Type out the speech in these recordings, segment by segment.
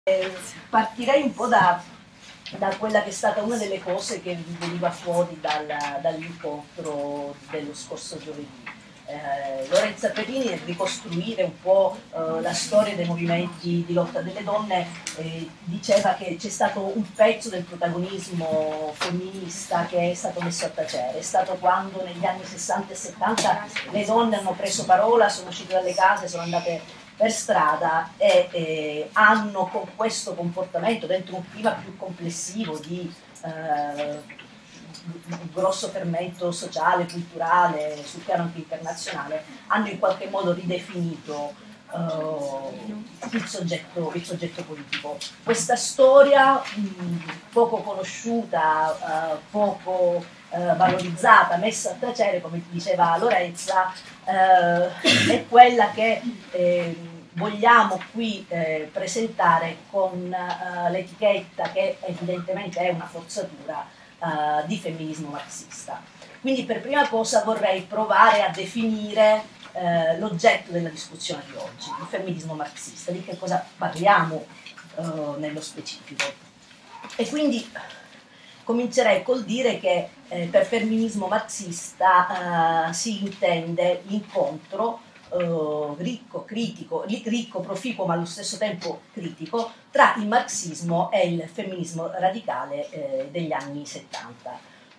Partirei un po' da quella che è stata una delle cose che veniva fuori dall'incontro dello scorso giovedì. Lorenza Perini, nel ricostruire un po' la storia dei movimenti di lotta delle donne, diceva che c'è stato un pezzo del protagonismo femminista che è stato messo a tacere. È stato quando negli anni 60 e 70 le donne hanno preso parola, sono uscite dalle case, sono andate per strada e hanno con questo comportamento, dentro un clima più complessivo di un grosso fermento sociale, culturale, sul piano anche internazionale, hanno in qualche modo ridefinito il soggetto politico. Questa storia poco conosciuta, poco valorizzata, messa a tacere, come diceva Lorenza, è quella che vogliamo qui presentare con l'etichetta che evidentemente è una forzatura di femminismo marxista. Quindi per prima cosa vorrei provare a definire l'oggetto della discussione di oggi, il femminismo marxista, di che cosa parliamo nello specifico. E quindi comincerei col dire che per femminismo marxista si intende l'incontro ricco, proficuo ma allo stesso tempo critico tra il marxismo e il femminismo radicale degli anni 70.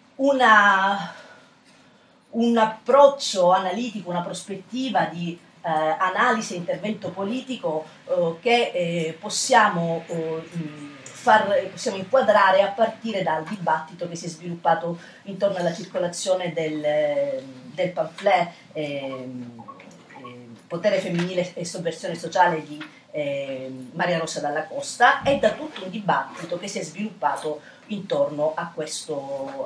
Un approccio analitico, una prospettiva di analisi e intervento politico che possiamo inquadrare a partire dal dibattito che si è sviluppato intorno alla circolazione del pamphlet Potere femminile e sovversione sociale di Maria Rosa Dalla Costa e da tutto un dibattito che si è sviluppato intorno a questo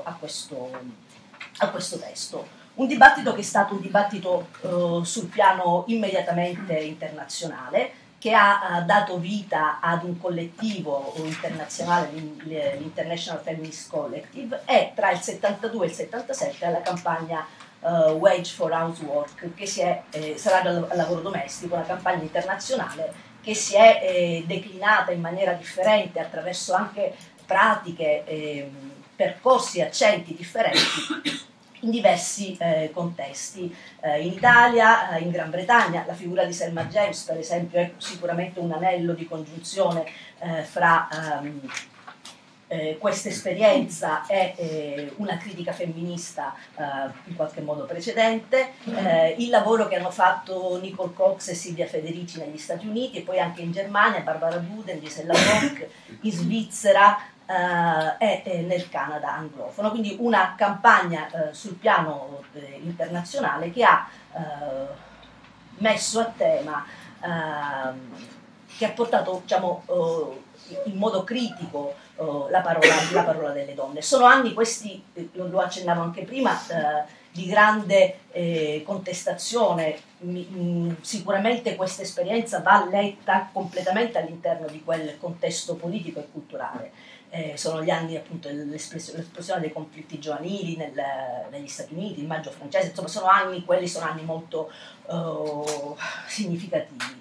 testo. Un dibattito che è stato un dibattito sul piano immediatamente internazionale, che ha dato vita ad un collettivo internazionale, l'International Feminist Collective, e tra il 72 e il 77 alla campagna Wage for Housework, che sarà al lavoro domestico, una campagna internazionale che si è declinata in maniera differente attraverso anche pratiche, percorsi, accenti differenti in diversi contesti. In Italia, in Gran Bretagna, la figura di Selma James, per esempio, è sicuramente un anello di congiunzione fra questa esperienza e una critica femminista in qualche modo precedente, il lavoro che hanno fatto Nicole Cox e Silvia Federici negli Stati Uniti e poi anche in Germania, Barbara Buden, Gisella Bock, in Svizzera e nel Canada anglofono. Quindi una campagna sul piano internazionale che ha messo a tema, che ha portato, diciamo, in modo critico la parola delle donne. Sono anni questi, lo accennavo anche prima, di grande contestazione. Sicuramente questa esperienza va letta completamente all'interno di quel contesto politico e culturale. Sono gli anni appunto dell'esplosione dei conflitti giovanili negli Stati Uniti, il maggio francese, insomma quelli sono anni molto significativi.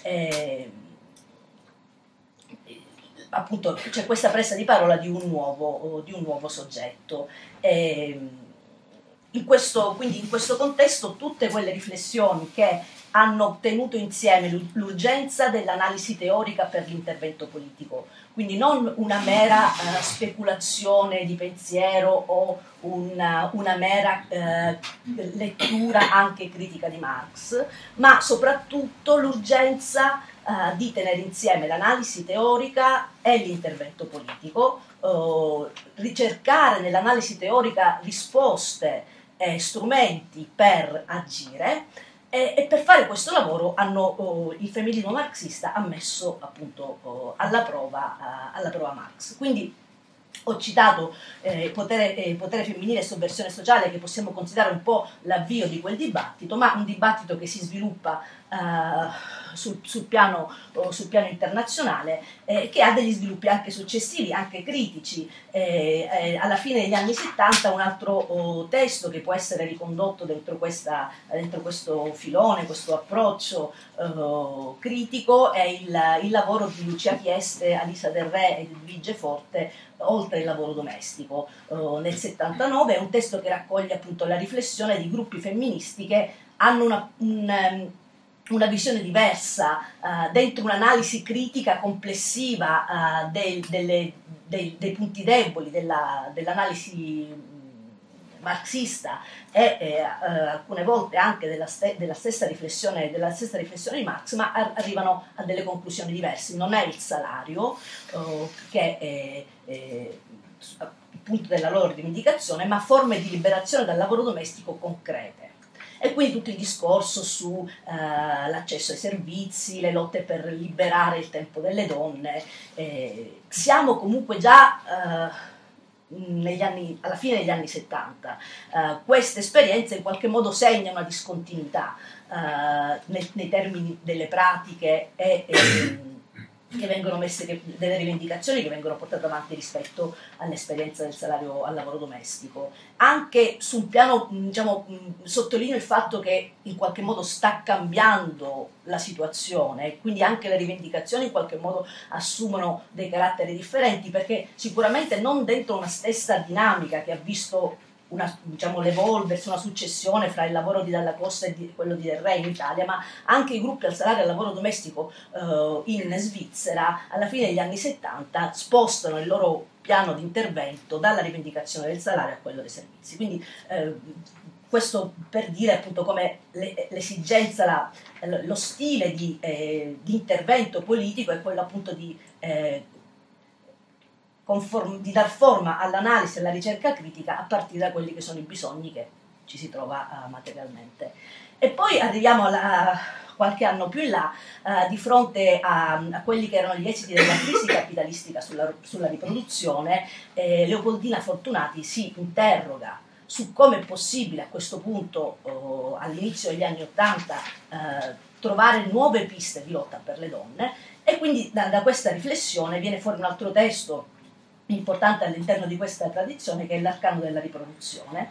Appunto c'è questa presa di parola di un nuovo soggetto. Quindi in questo contesto tutte quelle riflessioni che hanno tenuto insieme l'urgenza dell'analisi teorica per l'intervento politico, quindi non una mera speculazione di pensiero o una mera lettura anche critica di Marx, ma soprattutto l'urgenza di tenere insieme l'analisi teorica e l'intervento politico, ricercare nell'analisi teorica risposte e strumenti per agire, e per fare questo lavoro il femminismo marxista ha messo appunto alla prova Marx. Quindi ho citato potere femminile e sovversione sociale, che possiamo considerare un po' l'avvio di quel dibattito, ma un dibattito che si sviluppa sul piano internazionale, che ha degli sviluppi anche successivi, anche critici. Alla fine degli anni 70 un altro testo che può essere ricondotto dentro questo filone, questo approccio critico, è il lavoro di Lucia Pieste, Alisa Del Re e Edvige Forte, Oltre il lavoro domestico, nel 79. È un testo che raccoglie appunto la riflessione di gruppi femministi che hanno una visione diversa dentro un'analisi critica complessiva dei punti deboli dell'analisi marxista e alcune volte anche della stessa riflessione di Marx, ma arrivano a delle conclusioni diverse. Non è il salario che è il punto della loro rivendicazione, ma forme di liberazione dal lavoro domestico concrete. E quindi tutto il discorso su l'accesso ai servizi, le lotte per liberare il tempo delle donne. Siamo comunque già alla fine degli anni 70. Queste esperienze in qualche modo segnano una discontinuità nei termini delle pratiche che vengono messe, delle rivendicazioni che vengono portate avanti rispetto all'esperienza del salario al lavoro domestico. Anche sul piano, diciamo, sottolineo il fatto che in qualche modo sta cambiando la situazione, quindi anche le rivendicazioni in qualche modo assumono dei caratteri differenti, perché sicuramente non dentro una stessa dinamica che ha visto l'evolversi, una successione fra il lavoro di Dalla Costa e quello di Del Re in Italia, ma anche i gruppi al salario e al lavoro domestico in Svizzera alla fine degli anni 70 spostano il loro piano di intervento dalla rivendicazione del salario a quello dei servizi. Quindi questo per dire appunto come l'esigenza, lo stile di intervento politico è quello appunto di dar forma all'analisi e alla ricerca critica a partire da quelli che sono i bisogni che ci si trova materialmente. E poi arriviamo qualche anno più in là, di fronte a quelli che erano gli esiti della crisi capitalistica sulla riproduzione, Leopoldina Fortunati si interroga su come è possibile a questo punto, all'inizio degli anni '80, trovare nuove piste di lotta per le donne, e quindi da questa riflessione viene fuori un altro testo importante all'interno di questa tradizione, che è l'Arcano della riproduzione,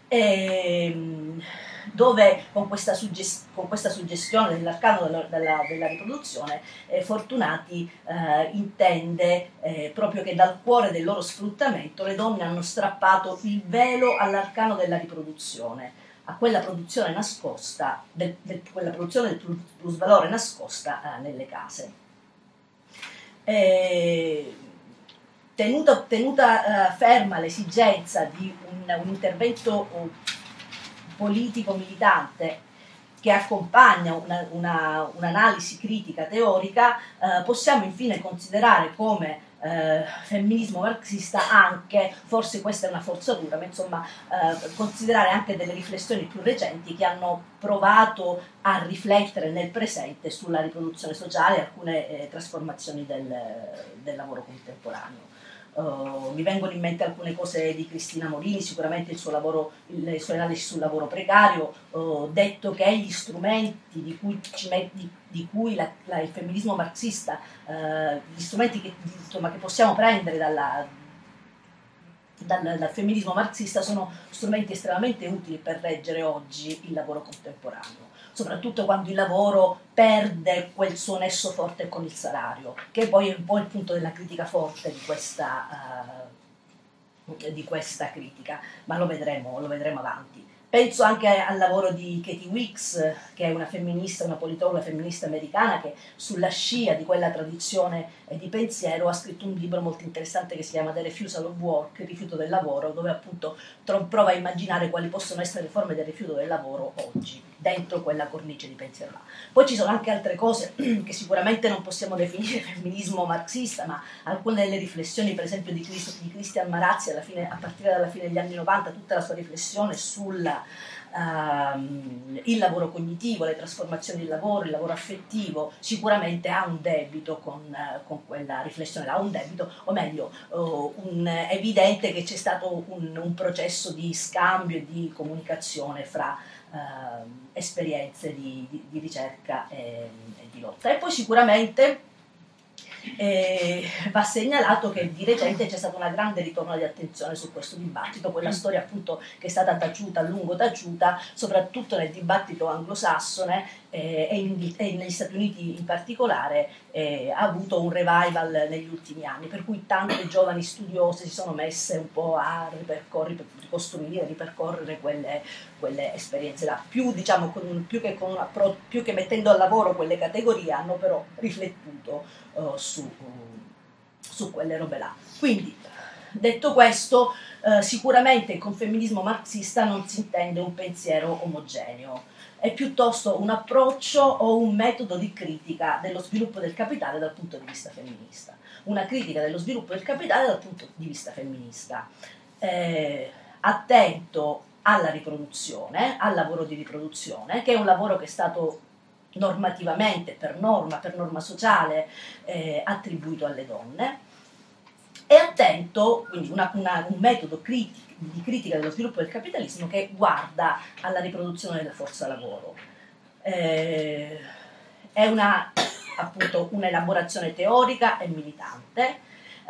dove con questa suggestione dell'arcano della riproduzione Fortunati intende proprio che dal cuore del loro sfruttamento le donne hanno strappato il velo all'arcano della riproduzione, a quella produzione nascosta, quella produzione del plusvalore nascosta nelle case. Tenuta ferma l'esigenza di un intervento politico militante che accompagna un'analisi critica teorica, possiamo infine considerare come femminismo marxista anche, forse questa è una forzatura, ma insomma considerare anche delle riflessioni più recenti che hanno provato a riflettere nel presente sulla riproduzione sociale e alcune trasformazioni del lavoro contemporaneo. Mi vengono in mente alcune cose di Cristina Morini, sicuramente le sue analisi sul lavoro precario, detto che gli strumenti di cui il femminismo marxista, gli strumenti che possiamo prendere dal femminismo marxista sono strumenti estremamente utili per reggere oggi il lavoro contemporaneo, soprattutto quando il lavoro perde quel suo nesso forte con il salario, che poi è un po' il punto della critica forte di questa critica, ma lo vedremo avanti. Penso anche al lavoro di Katie Weeks, che è una politologa femminista americana, che sulla scia di quella tradizione di pensiero ha scritto un libro molto interessante che si chiama The Refusal of Work, il rifiuto del lavoro, dove appunto prova a immaginare quali possono essere le forme del rifiuto del lavoro oggi, dentro quella cornice di pensiero là. Poi ci sono anche altre cose che sicuramente non possiamo definire femminismo marxista, ma alcune delle riflessioni, per esempio di Christian Marazzi a partire dalla fine degli anni 90, tutta la sua riflessione sul il lavoro cognitivo, le trasformazioni del lavoro, il lavoro affettivo, sicuramente ha un debito con quella riflessione, ha un debito, o meglio, è evidente che c'è stato un processo di scambio e di comunicazione fra esperienze di ricerca e di lotta. E poi sicuramente va segnalato che di recente c'è stato un grande ritorno di attenzione su questo dibattito, quella storia appunto che è stata taciuta, a lungo taciuta, soprattutto nel dibattito anglosassone e negli Stati Uniti in particolare, ha avuto un revival negli ultimi anni, per cui tante giovani studiose si sono messe un po' a ripercorrere quelle esperienze là, più che mettendo al lavoro quelle categorie, hanno però riflettuto su quelle robe là. Quindi, detto questo, sicuramente con femminismo marxista non si intende un pensiero omogeneo, è piuttosto un approccio o un metodo di critica dello sviluppo del capitale dal punto di vista femminista. Una critica dello sviluppo del capitale dal punto di vista femminista, attento alla riproduzione, al lavoro di riproduzione, che è un lavoro che è stato normativamente, per norma sociale, attribuito alle donne, e attento, quindi un metodo di critica dello sviluppo del capitalismo che guarda alla riproduzione della forza lavoro. È appunto un'elaborazione teorica e militante,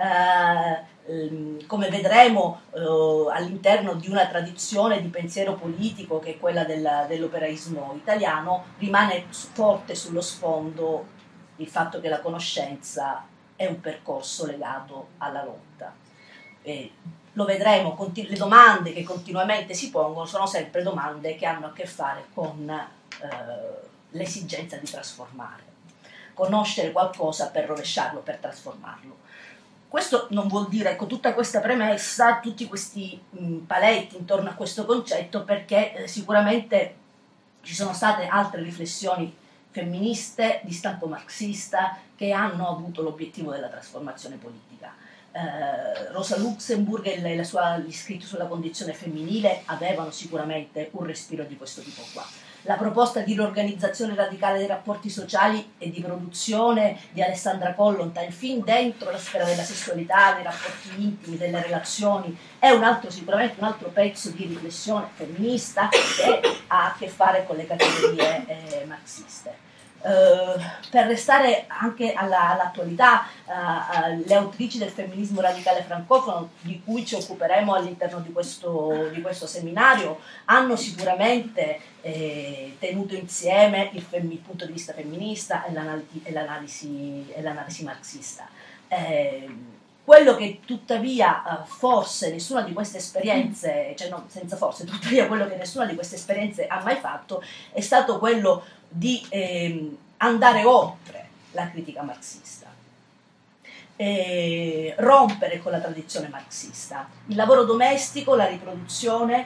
come vedremo all'interno di una tradizione di pensiero politico che è quella dell'operaismo italiano, rimane forte sullo sfondo il fatto che la conoscenza è un percorso legato alla lotta. Lo vedremo, le domande che continuamente si pongono sono sempre domande che hanno a che fare con l'esigenza di trasformare, conoscere qualcosa per rovesciarlo, per trasformarlo. Questo non vuol dire, con tutta questa premessa, tutti questi paletti intorno a questo concetto, perché sicuramente ci sono state altre riflessioni femministe di stampo marxista che hanno avuto l'obiettivo della trasformazione politica. Rosa Luxemburg e gli scritti sulla condizione femminile avevano sicuramente un respiro di questo tipo qua. La proposta di riorganizzazione radicale dei rapporti sociali e di produzione di Alessandra Kollontaj fin dentro la sfera della sessualità, dei rapporti intimi, delle relazioni, è sicuramente un altro pezzo di riflessione femminista che ha a che fare con le categorie marxiste. Per restare anche all'attualità, le autrici del femminismo radicale francofono, di cui ci occuperemo all'interno di questo seminario, hanno sicuramente tenuto insieme il punto di vista femminista e l'analisi marxista. Quello che tuttavia forse nessuna di queste esperienze, cioè no, senza forse, tuttavia quello che nessuna di queste esperienze ha mai fatto è stato quello di andare oltre la critica marxista, rompere con la tradizione marxista. Il lavoro domestico, la riproduzione,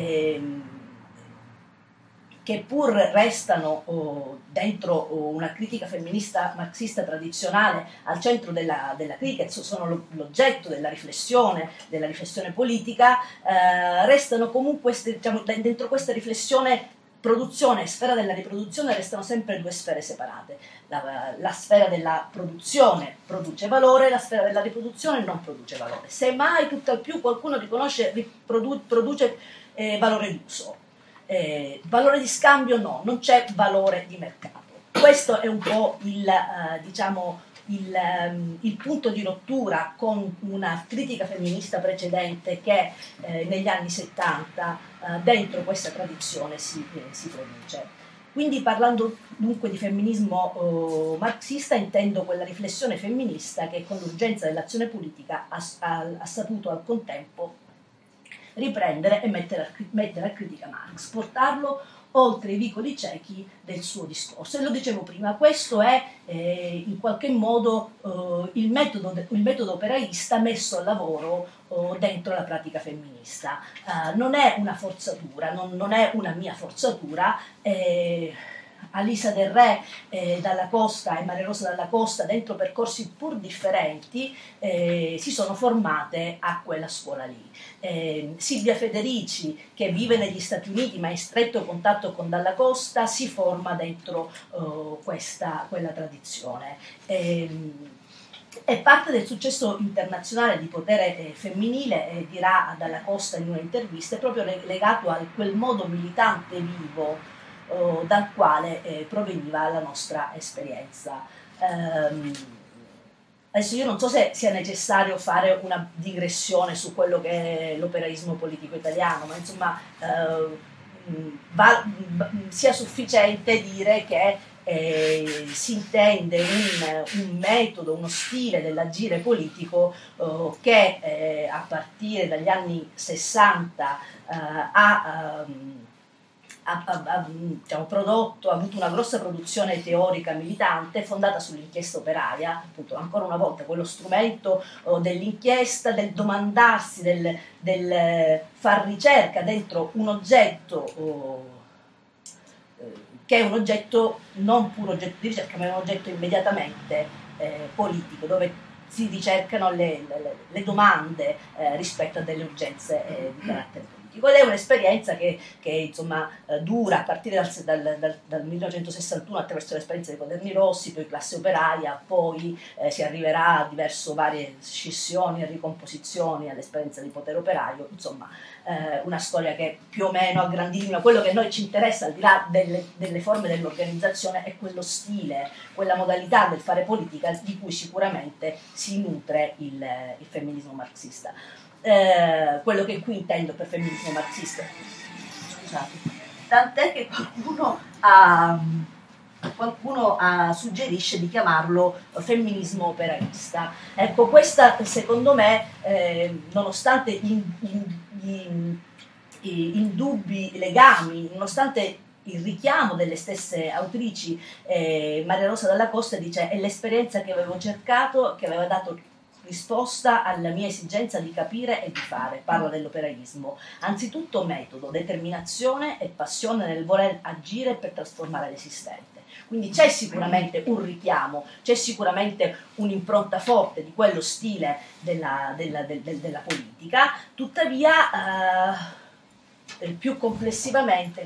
che pur restano dentro una critica femminista marxista tradizionale al centro della critica, sono l'oggetto della riflessione politica, restano comunque, diciamo, dentro questa riflessione produzione e sfera della riproduzione restano sempre due sfere separate. La sfera della produzione produce valore, la sfera della riproduzione non produce valore. Semmai tutt'al più qualcuno produce valore d'uso. Valore di scambio no, non c'è valore di mercato. Questo è un po' il punto di rottura con una critica femminista precedente che negli anni 70 dentro questa tradizione si produce. Quindi, parlando dunque di femminismo marxista, intendo quella riflessione femminista che con l'urgenza dell'azione politica ha saputo al contempo riprendere e mettere a critica Marx, portarlo oltre i vicoli ciechi del suo discorso. E lo dicevo prima, questo è in qualche modo il metodo operaista messo al lavoro dentro la pratica femminista. Non è una forzatura, non è una mia forzatura. Alisa Del Re Dalla Costa e Maria Rosa Dalla Costa, dentro percorsi pur differenti, si sono formate a quella scuola lì. Silvia Federici, che vive negli Stati Uniti ma è in stretto contatto con Dalla Costa, si forma dentro quella tradizione. E parte del successo internazionale di potere femminile, dirà Dalla Costa in un'intervista, è proprio legato a quel modo militante vivo dal quale proveniva la nostra esperienza. Adesso io non so se sia necessario fare una digressione su quello che è l'operaismo politico italiano, ma insomma sia sufficiente dire che si intende un metodo, uno stile dell'agire politico che a partire dagli anni 60 diciamo, ha avuto una grossa produzione teorica militante fondata sull'inchiesta operaia, appunto ancora una volta quello strumento dell'inchiesta, del domandarsi, del far ricerca dentro un oggetto che è un oggetto non puro oggetto di ricerca, ma è un oggetto immediatamente politico, dove si ricercano le domande rispetto a delle urgenze di carattere politico. Ed è un'esperienza che insomma, dura a partire dal 1961 attraverso l'esperienza dei Quaderni Rossi, poi classe operaia, poi si arriverà a varie scissioni e ricomposizioni all'esperienza di potere operaio, insomma una storia che più o meno a grandi linee, quello che a noi ci interessa al di là delle forme dell'organizzazione è quello stile, quella modalità del fare politica di cui sicuramente si nutre il femminismo marxista. Quello che qui intendo per femminismo marxista, scusate, tant'è che qualcuno suggerisce di chiamarlo femminismo operaista. Ecco, questa secondo me, nonostante indubbi legami, nonostante il richiamo delle stesse autrici, Maria Rosa Dalla Costa dice: è l'esperienza che avevo cercato, che aveva dato risposta alla mia esigenza di capire e di fare. Parla dell'operaismo, anzitutto metodo, determinazione e passione nel voler agire per trasformare l'esistente. Quindi c'è sicuramente un richiamo, c'è sicuramente un'impronta forte di quello stile della politica, tuttavia più complessivamente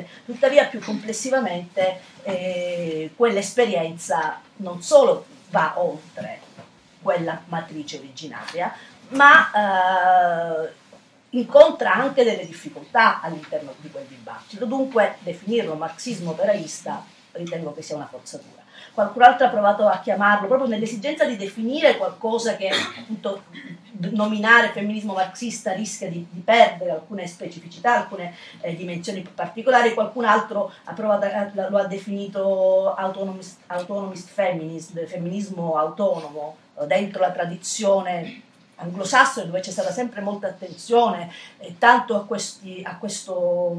quell'esperienza non solo va oltre quella matrice originaria, ma incontra anche delle difficoltà all'interno di quel dibattito. Dunque definirlo marxismo operaista ritengo che sia una forzatura. Qualcun altro ha provato a chiamarlo proprio nell'esigenza di definire qualcosa che appunto nominare femminismo marxista rischia di perdere alcune specificità, alcune dimensioni particolari. Qualcun altro lo ha definito autonomist feminism, femminismo autonomo, dentro la tradizione anglosassone, dove c'è stata sempre molta attenzione tanto a questa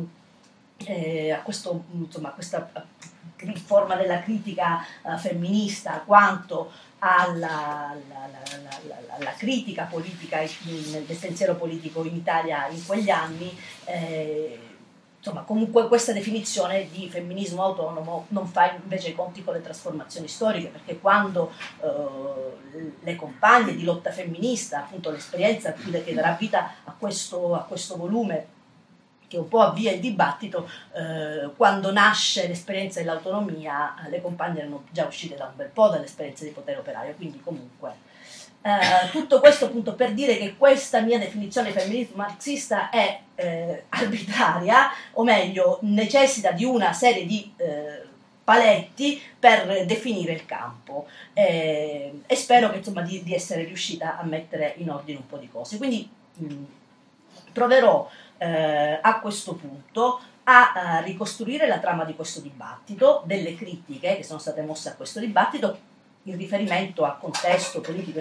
forma della critica femminista quanto alla critica politica del pensiero politico in Italia in quegli anni. Insomma, comunque questa definizione di femminismo autonomo non fa invece i conti con le trasformazioni storiche, perché quando le compagne di lotta femminista, appunto l'esperienza che darà vita a questo volume che un po' avvia il dibattito, quando nasce l'esperienza dell'autonomia, le compagne erano già uscite da un bel po' dall'esperienza di potere operaio, quindi comunque tutto questo appunto per dire che questa mia definizione di femminismo marxista è arbitraria, o meglio necessita di una serie di paletti per definire il campo, e spero che insomma di essere riuscita a mettere in ordine un po' di cose. Quindi proverò a questo punto a ricostruire la trama di questo dibattito, delle critiche che sono state mosse a questo dibattito in riferimento al contesto politico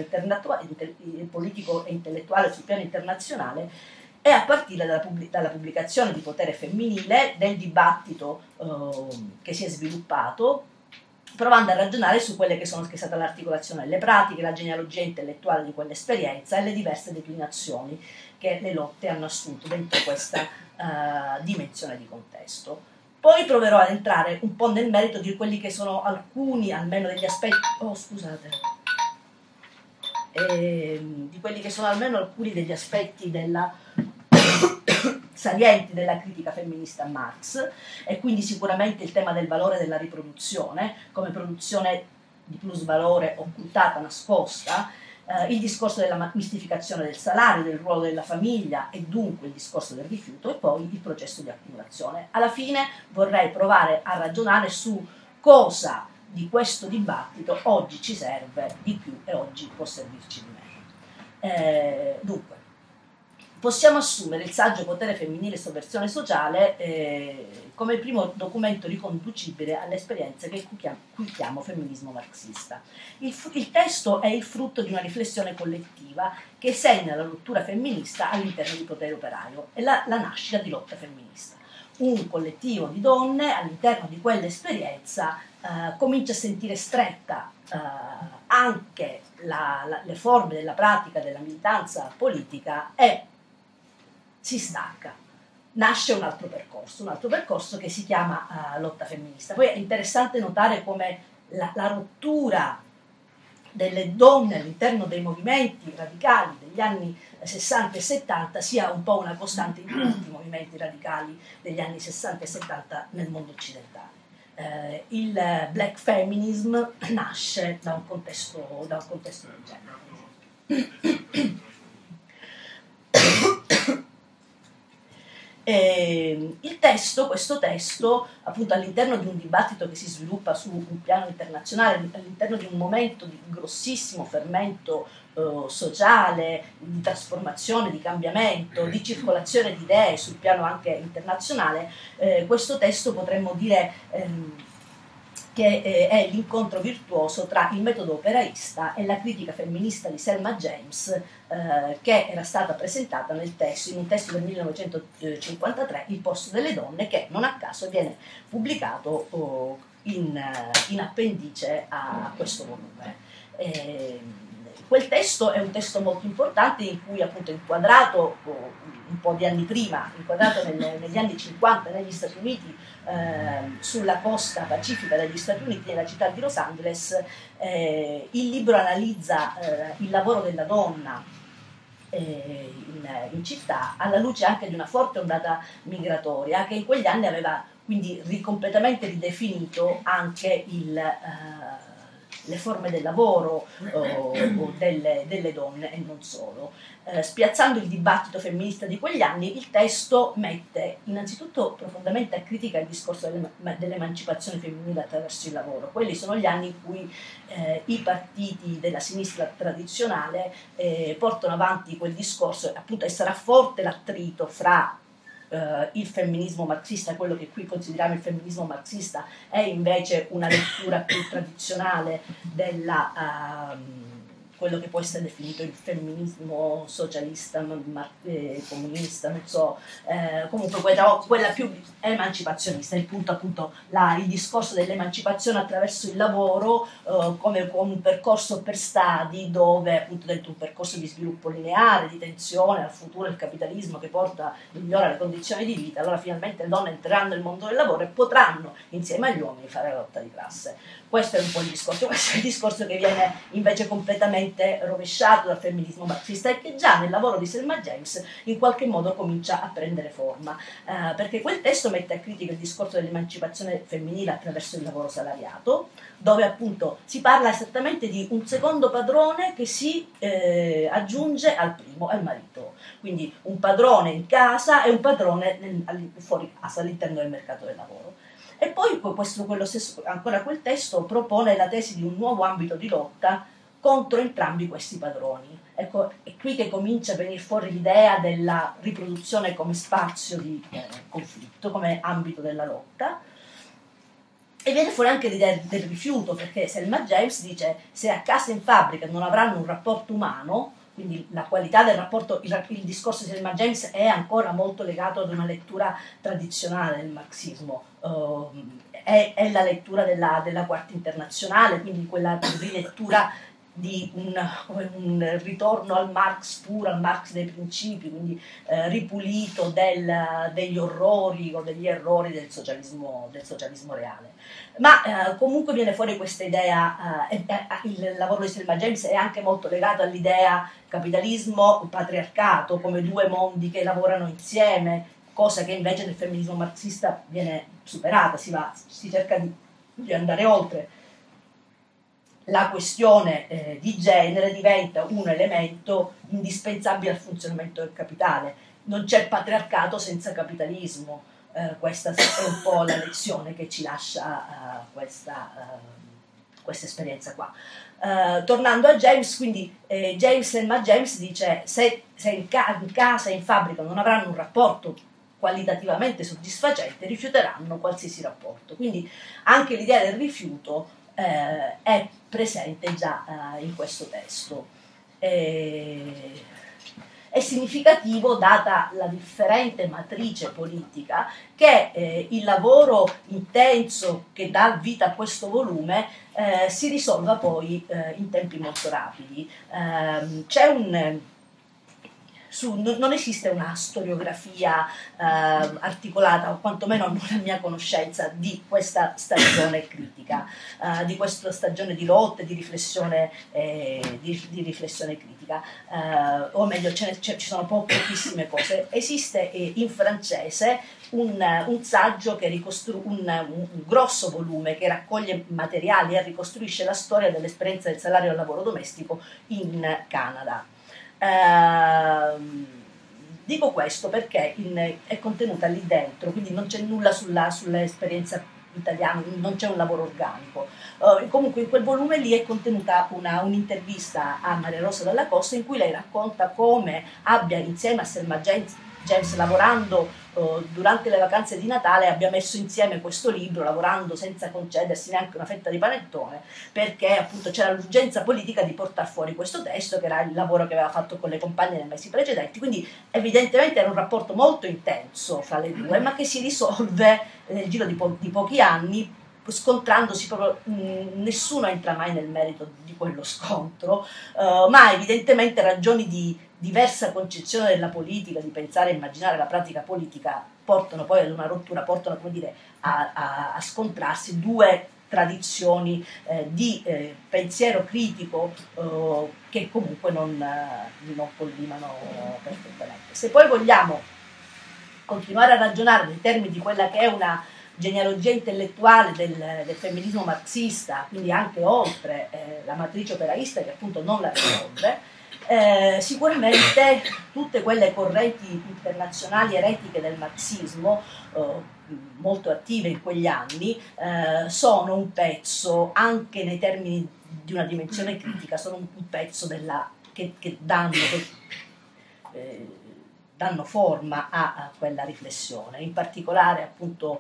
e intellettuale sul piano internazionale, e a partire dalla pubblicazione di Potere Femminile, del dibattito che si è sviluppato, provando a ragionare su quelle che è stata l'articolazione delle pratiche, la genealogia intellettuale di quell'esperienza e le diverse declinazioni che le lotte hanno assunto dentro questa dimensione di contesto. Poi proverò ad entrare un po' nel merito di quelli che sono alcuni, almeno degli aspetti... di quelli che sono almeno alcuni degli aspetti salienti della critica femminista a Marx, e quindi sicuramente il tema del valore della riproduzione come produzione di plusvalore occultata, nascosta, il discorso della mistificazione del salario, del ruolo della famiglia e dunque il discorso del rifiuto e poi il processo di accumulazione. Alla fine vorrei provare a ragionare su cosa di questo dibattito oggi ci serve di più e oggi può servirci di meno. Dunque, possiamo assumere il saggio Potere femminile e sovversione sociale come il primo documento riconducibile alle esperienze che qui chiamo femminismo marxista. Il testo è il frutto di una riflessione collettiva che segna la rottura femminista all'interno di Potere Operaio e la nascita di lotta femminista. Un collettivo di donne all'interno di quell'esperienza comincia a sentire stretta anche le forme della pratica della militanza politica e si stacca, nasce un altro percorso che si chiama lotta femminista. Poi è interessante notare come la rottura delle donne all'interno dei movimenti radicali degli anni 60 e 70 sia un po' una costante in tutti i movimenti radicali degli anni 60 e 70 nel mondo occidentale. Il black feminism nasce da un contesto del genere. Questo testo, appunto all'interno di un dibattito che si sviluppa su un piano internazionale, all'interno di un momento di grossissimo fermento sociale, di trasformazione, di cambiamento, di circolazione di idee sul piano anche internazionale, questo testo potremmo dire che è l'incontro virtuoso tra il metodo operaista e la critica femminista di Selma James, che era stata presentata in un testo del 1953, Il posto delle donne, che non a caso viene pubblicato in appendice a questo volume. Quel testo è un testo molto importante in cui appunto inquadrato un po' di anni prima, inquadrato negli anni 50 negli Stati Uniti, sulla costa pacifica degli Stati Uniti, nella città di Los Angeles, il libro analizza il lavoro della donna in città alla luce anche di una forte ondata migratoria che in quegli anni aveva quindi completamente ridefinito anche le forme del lavoro delle donne e non solo. Spiazzando il dibattito femminista di quegli anni, il testo mette innanzitutto profondamente a critica il discorso dell'emancipazione femminile attraverso il lavoro. Quelli sono gli anni in cui i partiti della sinistra tradizionale portano avanti quel discorso, appunto, e sarà forte l'attrito fra il femminismo marxista, quello che qui consideriamo il femminismo marxista, è invece una lettura più tradizionale della quello che può essere definito il femminismo socialista, comunista, non so, comunque quella più emancipazionista, il punto appunto il discorso dell'emancipazione attraverso il lavoro come un percorso per stadi, dove appunto dentro un percorso di sviluppo lineare, di tensione al futuro, il capitalismo che migliora le condizioni di vita, allora finalmente le donne entreranno nel mondo del lavoro e potranno insieme agli uomini fare la lotta di classe. Questo è un po' il discorso, questo è il discorso che viene invece completamente rovesciato dal femminismo marxista e che già nel lavoro di Selma James in qualche modo comincia a prendere forma, perché quel testo mette a critica il discorso dell'emancipazione femminile attraverso il lavoro salariato, dove appunto si parla esattamente di un secondo padrone che si aggiunge al primo, al marito, quindi un padrone in casa e un padrone fuori casa all'interno del mercato del lavoro. E poi ancora quel testo propone la tesi di un nuovo ambito di lotta contro entrambi questi padroni. Ecco, è qui che comincia a venire fuori l'idea della riproduzione come spazio di conflitto, come ambito della lotta, e viene fuori anche l'idea del rifiuto, perché Selma James dice: se a casa e in fabbrica non avranno un rapporto umano, quindi la qualità del rapporto, il discorso di Selma James è ancora molto legato ad una lettura tradizionale del marxismo, è la lettura della Quarta Internazionale, quindi quella rilettura di un ritorno al Marx puro, al Marx dei principi, quindi ripulito degli orrori o degli errori del socialismo reale. Ma comunque viene fuori questa idea, il lavoro di Selma James è anche molto legato all'idea capitalismo-patriarcato come due mondi che lavorano insieme, cosa che invece nel femminismo marxista viene superata, si cerca di andare oltre. la questione di genere diventa un elemento indispensabile al funzionamento del capitale. Non c'è patriarcato senza capitalismo, questa è un po' la lezione che ci lascia questa esperienza qua. Tornando a James, quindi Selma James dice se in casa e in fabbrica non avranno un rapporto qualitativamente soddisfacente, rifiuteranno qualsiasi rapporto. Quindi anche l'idea del rifiuto è presente già in questo testo. È significativo, data la differente matrice politica, che il lavoro intenso che dà vita a questo volume si risolva poi in tempi molto rapidi. Non esiste una storiografia articolata, o quantomeno non la mia conoscenza, di questa stagione critica, di questa stagione di lotte, di riflessione critica, o meglio ci sono pochissime cose. Esiste in francese un saggio che un grosso volume che raccoglie materiali e ricostruisce la storia dell'esperienza del salario al lavoro domestico in Canada. Dico questo perché è contenuta lì dentro, quindi non c'è nulla sull'esperienza italiana, non c'è un lavoro organico. Comunque in quel volume lì è contenuta un'intervista a Maria Rosa Dalla Costa in cui lei racconta come abbia insieme a Selma James lavorando durante le vacanze di Natale, abbia messo insieme questo libro lavorando senza concedersi neanche una fetta di panettone, perché appunto c'era l'urgenza politica di portare fuori questo testo, che era il lavoro che aveva fatto con le compagne nei mesi precedenti. Quindi evidentemente era un rapporto molto intenso fra le due, ma che si risolve nel giro di pochi anni, scontrandosi proprio. Nessuno entra mai nel merito di quello scontro, ma evidentemente ragioni di diversa concezione della politica, di pensare e immaginare la pratica politica, portano poi ad una rottura, portano, come dire, a scontrarsi due tradizioni di pensiero critico che comunque non collimano perfettamente. Se poi vogliamo continuare a ragionare nei termini di quella che è una genealogia intellettuale del femminismo marxista, quindi anche oltre la matrice operaista che appunto non la risolve, sicuramente tutte quelle correnti internazionali eretiche del marxismo, molto attive in quegli anni, sono un pezzo, anche nei termini di una dimensione critica, sono un pezzo che danno forma a quella riflessione. In particolare appunto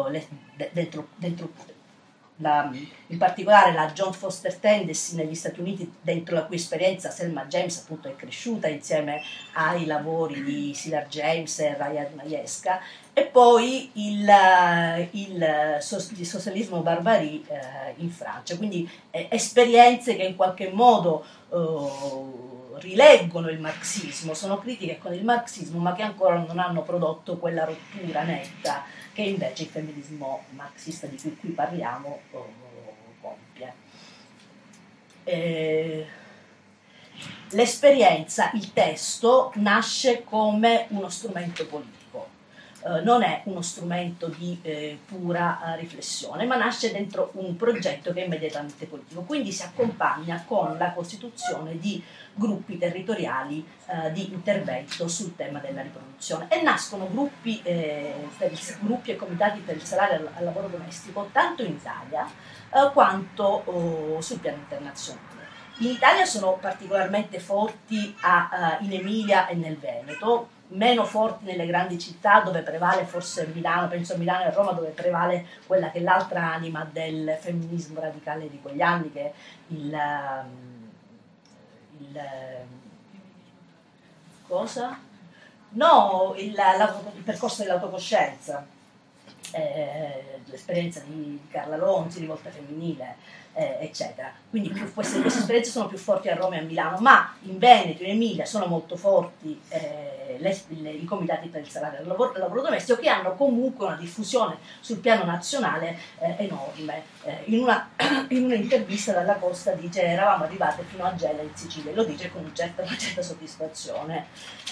in particolare la John Foster Tendency negli Stati Uniti, dentro la cui esperienza Selma James appunto è cresciuta insieme ai lavori di Sylar James e Rayad Majeska, e poi il socialismo Barbary in Francia, quindi esperienze che in qualche modo rileggono il marxismo, sono critiche con il marxismo, ma che ancora non hanno prodotto quella rottura netta che invece il femminismo marxista di cui qui parliamo compie. L'esperienza, il testo, nasce come uno strumento politico. Non è uno strumento di pura riflessione, ma nasce dentro un progetto che è immediatamente politico, quindi si accompagna con la costituzione di gruppi territoriali di intervento sul tema della riproduzione, e nascono gruppi e comitati per il salario al lavoro domestico tanto in Italia quanto sul piano internazionale. In Italia sono particolarmente forti in Emilia e nel Veneto, meno forti nelle grandi città dove prevale forse Milano, penso a Milano e a Roma, dove prevale quella che è l'altra anima del femminismo radicale di quegli anni, che è il percorso dell'autocoscienza, l'esperienza di Carla Lonzi, Rivolta femminile, eccetera. Quindi queste esperienze sono più forti a Roma e a Milano, ma in Veneto e in Emilia sono molto forti i comitati per il salario al lavoro domestico, che hanno comunque una diffusione sul piano nazionale enorme. In un'intervista Dalla Costa dice: eravamo arrivate fino a Gela in Sicilia, e lo dice con una certa soddisfazione.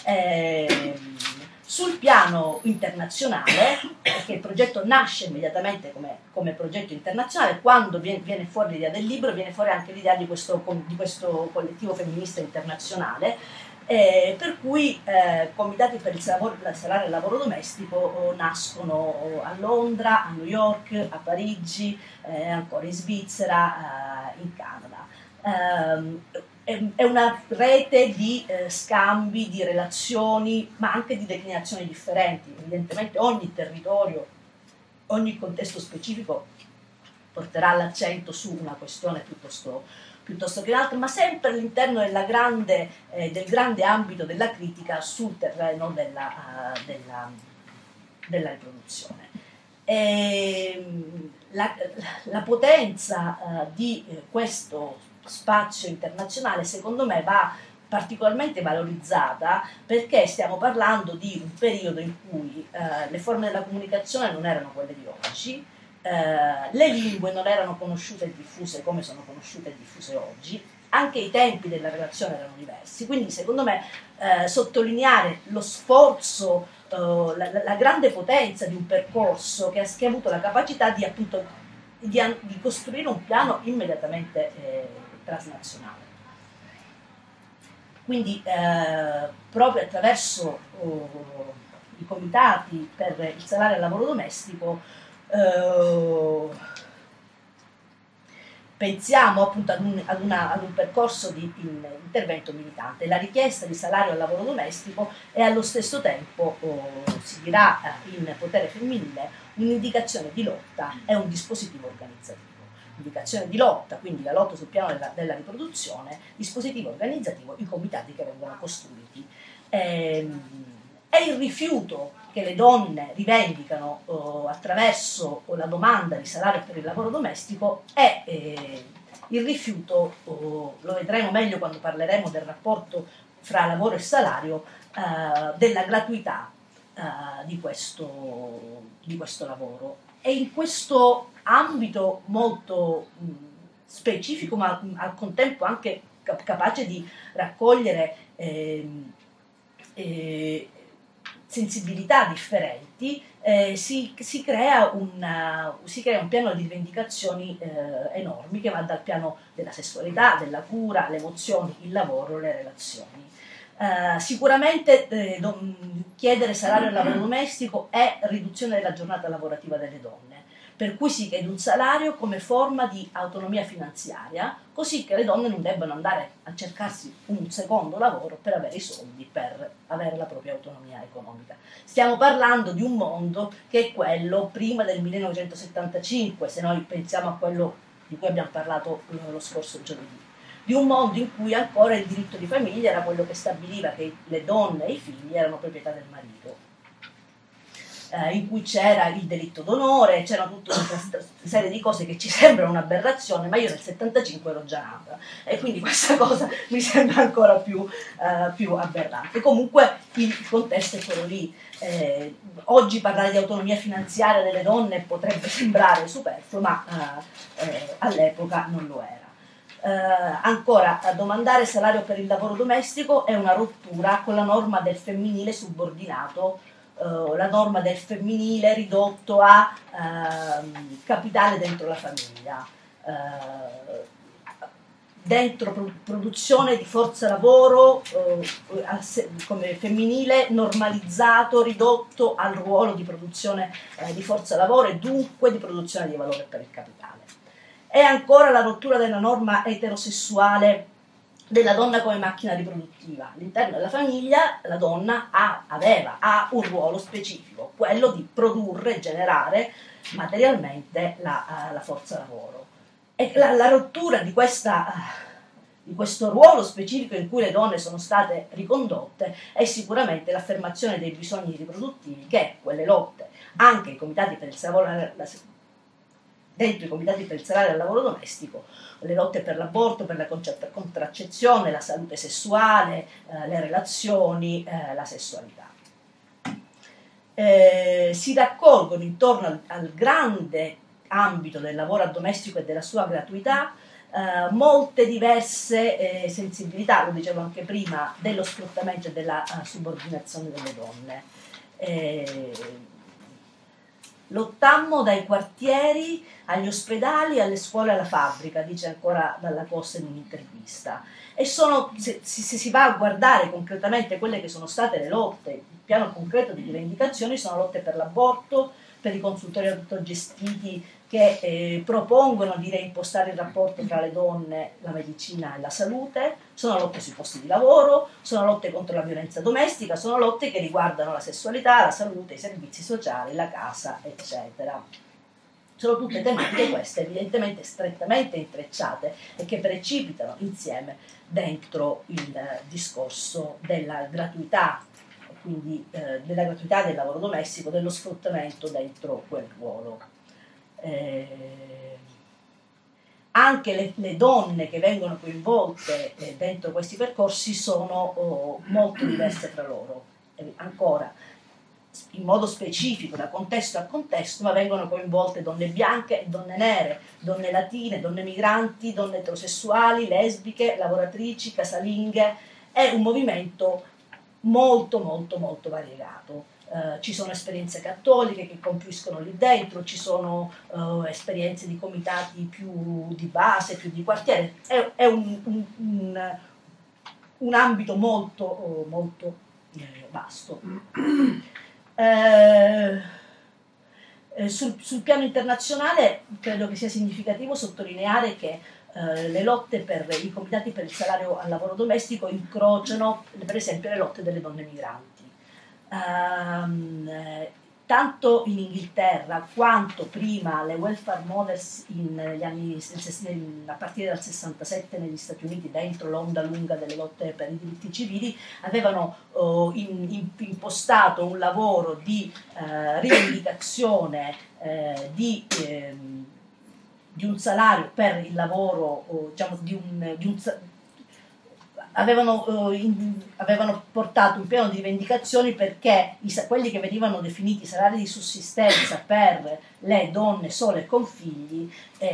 Sul piano internazionale, perché il progetto nasce immediatamente come progetto internazionale, quando viene fuori fuori l'idea del libro, viene fuori anche l'idea di questo collettivo femminista internazionale, per cui comitati per il salario e il lavoro domestico nascono a Londra, a New York, a Parigi, ancora in Svizzera, in Canada. È una rete di scambi, di relazioni, ma anche di declinazioni differenti. Evidentemente ogni territorio, ogni contesto specifico porterà l'accento su una questione piuttosto che un'altra, ma sempre all'interno del grande ambito della critica sul terreno della riproduzione. La potenza di questo spazio internazionale, secondo me, va particolarmente valorizzata, perché stiamo parlando di un periodo in cui le forme della comunicazione non erano quelle di oggi, le lingue non erano conosciute e diffuse come sono conosciute e diffuse oggi, anche i tempi della relazione erano diversi, quindi secondo me sottolineare lo sforzo, la grande potenza di un percorso che ha avuto la capacità di, appunto, di costruire un piano immediatamente transnazionale. Quindi proprio attraverso i comitati per il salario e il lavoro domestico pensiamo appunto ad un percorso di intervento militante. La richiesta di salario al lavoro domestico è allo stesso tempo, si dirà in potere femminile, un'indicazione di lotta e un dispositivo organizzativo. Indicazione di lotta, quindi la lotta sul piano della riproduzione, dispositivo organizzativo, i comitati che vengono costruiti. È il rifiuto che le donne rivendicano attraverso la domanda di salario per il lavoro domestico, è il rifiuto, lo vedremo meglio quando parleremo del rapporto fra lavoro e salario, della gratuità di questo lavoro. E in questo ambito molto specifico, ma al contempo anche capace di raccogliere sensibilità differenti, si crea un piano di rivendicazioni enormi, che va dal piano della sessualità, della cura, le emozioni, il lavoro, le relazioni. Sicuramente chiedere salario al lavoro domestico è riduzione della giornata lavorativa delle donne, per cui si chiede un salario come forma di autonomia finanziaria, così che le donne non debbano andare a cercarsi un secondo lavoro per avere i soldi per avere la propria autonomia economica. Stiamo parlando di un mondo che è quello prima del 1975, se noi pensiamo a quello di cui abbiamo parlato lo scorso giovedì, di un mondo in cui ancora il diritto di famiglia era quello che stabiliva che le donne e i figli erano proprietà del marito, in cui c'era il delitto d'onore, c'era tutta una serie di cose che ci sembrano un'aberrazione, ma io nel 75 ero già nata e quindi questa cosa mi sembra ancora più aberrante. Comunque il contesto è quello lì. Oggi parlare di autonomia finanziaria delle donne potrebbe sembrare superfluo, ma all'epoca non lo era. Ancora, domandare salario per il lavoro domestico è una rottura con la norma del femminile subordinato, la norma del femminile ridotto a capitale dentro la famiglia, dentro produzione di forza lavoro come femminile normalizzato, ridotto al ruolo di produzione di forza lavoro e dunque di produzione di valore per il capitale. E ancora la rottura della norma eterosessuale della donna come macchina riproduttiva. All'interno della famiglia la donna ha un ruolo specifico, quello di produrre e generare materialmente la forza lavoro. E la rottura di questo ruolo specifico in cui le donne sono state ricondotte è sicuramente l'affermazione dei bisogni riproduttivi che quelle lotte, anche i comitati per il dentro i comitati per il salario e il lavoro domestico, le lotte per l'aborto, per la contraccezione, la salute sessuale, le relazioni, la sessualità. Si raccolgono intorno al grande ambito del lavoro domestico e della sua gratuità molte diverse sensibilità, lo dicevo anche prima, dello sfruttamento e della subordinazione delle donne. lottammo dai quartieri agli ospedali, alle scuole, alla fabbrica, dice ancora Dalla Costa in un'intervista. E se si va a guardare concretamente quelle che sono state le lotte, il piano concreto di rivendicazioni, sono lotte per l'aborto, per i consultori autogestiti che propongono di reimpostare il rapporto tra le donne, la medicina e la salute, sono lotte sui posti di lavoro, sono lotte contro la violenza domestica, sono lotte che riguardano la sessualità, la salute, i servizi sociali, la casa, eccetera. Sono tutte tematiche queste evidentemente strettamente intrecciate e che precipitano insieme dentro il discorso della gratuità, quindi della gratuità del lavoro domestico, dello sfruttamento dentro quel ruolo. Anche le donne che vengono coinvolte dentro questi percorsi sono molto diverse tra loro, ancora in modo specifico da contesto a contesto, ma vengono coinvolte donne bianche, donne nere, donne latine, donne migranti, donne eterosessuali, lesbiche, lavoratrici, casalinghe. È un movimento molto molto molto variegato. Ci sono esperienze cattoliche che confluiscono lì dentro, ci sono esperienze di comitati più di base, più di quartiere. È un ambito molto molto vasto. Sul piano internazionale credo che sia significativo sottolineare che le lotte per i comitati per il salario al lavoro domestico incrociano per esempio le lotte delle donne migranti. Tanto in Inghilterra quanto prima le welfare mothers a partire dal 67 negli Stati Uniti, dentro l'onda lunga delle lotte per i diritti civili, avevano impostato un lavoro di rivendicazione di un salario per il lavoro, diciamo, avevano portato un piano di rivendicazioni perché quelli che venivano definiti salari di sussistenza per le donne sole con figli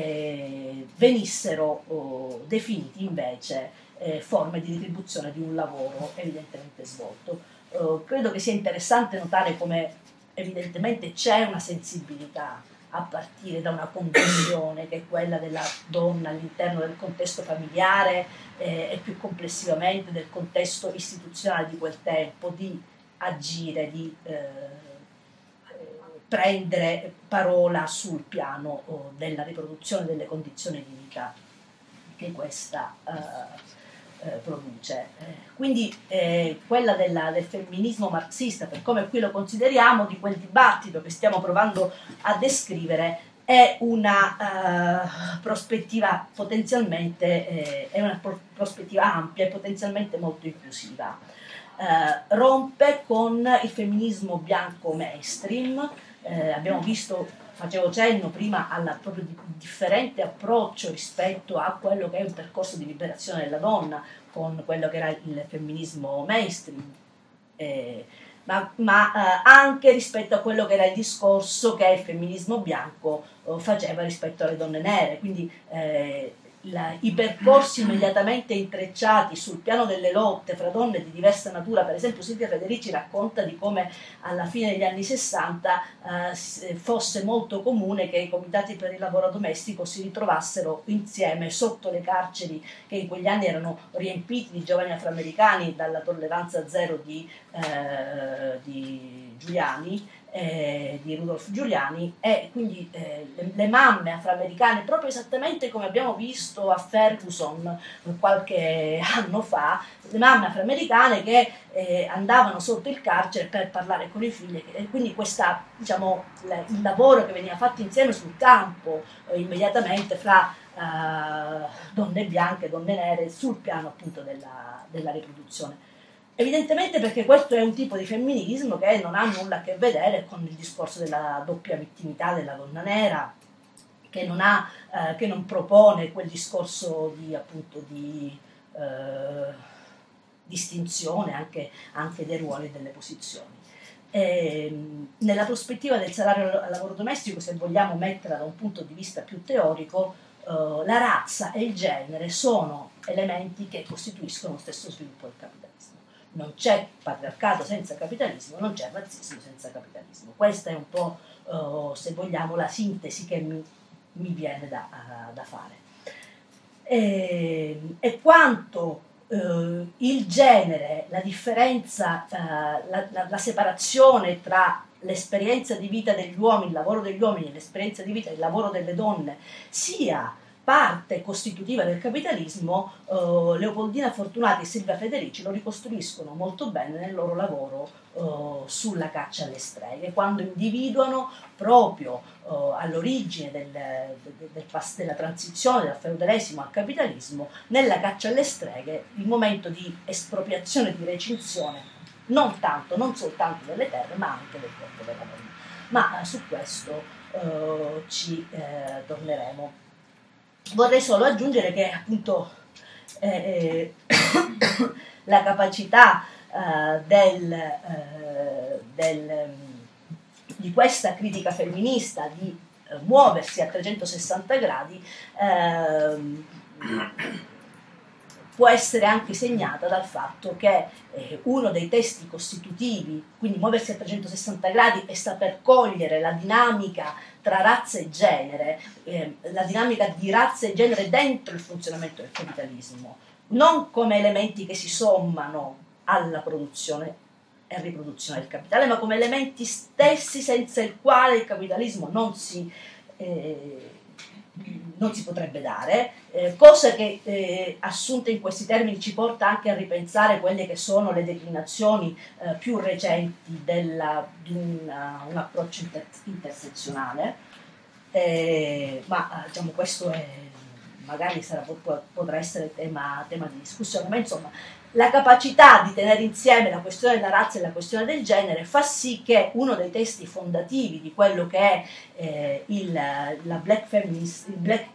venissero definiti invece forme di retribuzione di un lavoro evidentemente svolto. Credo che sia interessante notare come evidentemente c'è una sensibilità a partire da una condizione che è quella della donna all'interno del contesto familiare e più complessivamente del contesto istituzionale di quel tempo, di agire, di prendere parola sul piano della riproduzione delle condizioni di vita che questa produce. Quindi quella del femminismo marxista, per come qui lo consideriamo, di quel dibattito che stiamo provando a descrivere, è una prospettiva potenzialmente è una prospettiva ampia e potenzialmente molto inclusiva. Rompe con il femminismo bianco mainstream. Abbiamo visto, facevo cenno prima al proprio differente approccio rispetto a quello che è un percorso di liberazione della donna con quello che era il femminismo mainstream, ma anche rispetto a quello che era il discorso che il femminismo bianco faceva rispetto alle donne nere. Quindi i percorsi immediatamente intrecciati sul piano delle lotte fra donne di diversa natura. Per esempio Silvia Federici racconta di come alla fine degli anni 60 fosse molto comune che i comitati per il lavoro domestico si ritrovassero insieme sotto le carceri che in quegli anni erano riempiti di giovani afroamericani dalla tolleranza zero di Giuliani, di Rudolph Giuliani, e quindi le mamme afroamericane, proprio esattamente come abbiamo visto a Ferguson qualche anno fa, le mamme afroamericane che andavano sotto il carcere per parlare con i figli, e quindi questa, diciamo, il lavoro che veniva fatto insieme sul campo immediatamente fra donne bianche e donne nere sul piano appunto della riproduzione. Evidentemente perché questo è un tipo di femminismo che non ha nulla a che vedere con il discorso della doppia vittimità della donna nera, che non propone quel discorso di appunto di distinzione anche dei ruoli e delle posizioni. Nella prospettiva del salario al lavoro domestico, se vogliamo metterla da un punto di vista più teorico, la razza e il genere sono elementi che costituiscono lo stesso sviluppo del capitalismo. non c'è patriarcato senza capitalismo, non c'è razzismo senza capitalismo. Questa è un po', se vogliamo, la sintesi che mi viene da fare. E quanto il genere, la differenza, la separazione tra l'esperienza di vita degli uomini, il lavoro degli uomini e l'esperienza di vita e il lavoro delle donne sia parte costitutiva del capitalismo, Leopoldina Fortunati e Silvia Federici lo ricostruiscono molto bene nel loro lavoro sulla caccia alle streghe, quando individuano proprio all'origine della transizione dal feudalesimo al capitalismo, nella caccia alle streghe, il momento di espropriazione, di recinzione, non soltanto delle terre, ma anche del corpo della donna. Ma su questo ci torneremo. Vorrei solo aggiungere che appunto la capacità di questa critica femminista di muoversi a 360 gradi può essere anche segnata dal fatto che uno dei testi costitutivi, quindi muoversi a 360 gradi e saper cogliere la dinamica tra razza e genere, la dinamica di razza e genere dentro il funzionamento del capitalismo, non come elementi che si sommano alla produzione e riproduzione del capitale, ma come elementi stessi senza il quale il capitalismo non si potrebbe dare, cosa che assunta in questi termini ci porta anche a ripensare quelle che sono le declinazioni più recenti di un approccio intersezionale, ma diciamo questo magari potrà essere tema di discussione, ma insomma la capacità di tenere insieme la questione della razza e la questione del genere fa sì che uno dei testi fondativi di quello che è il Black Feminist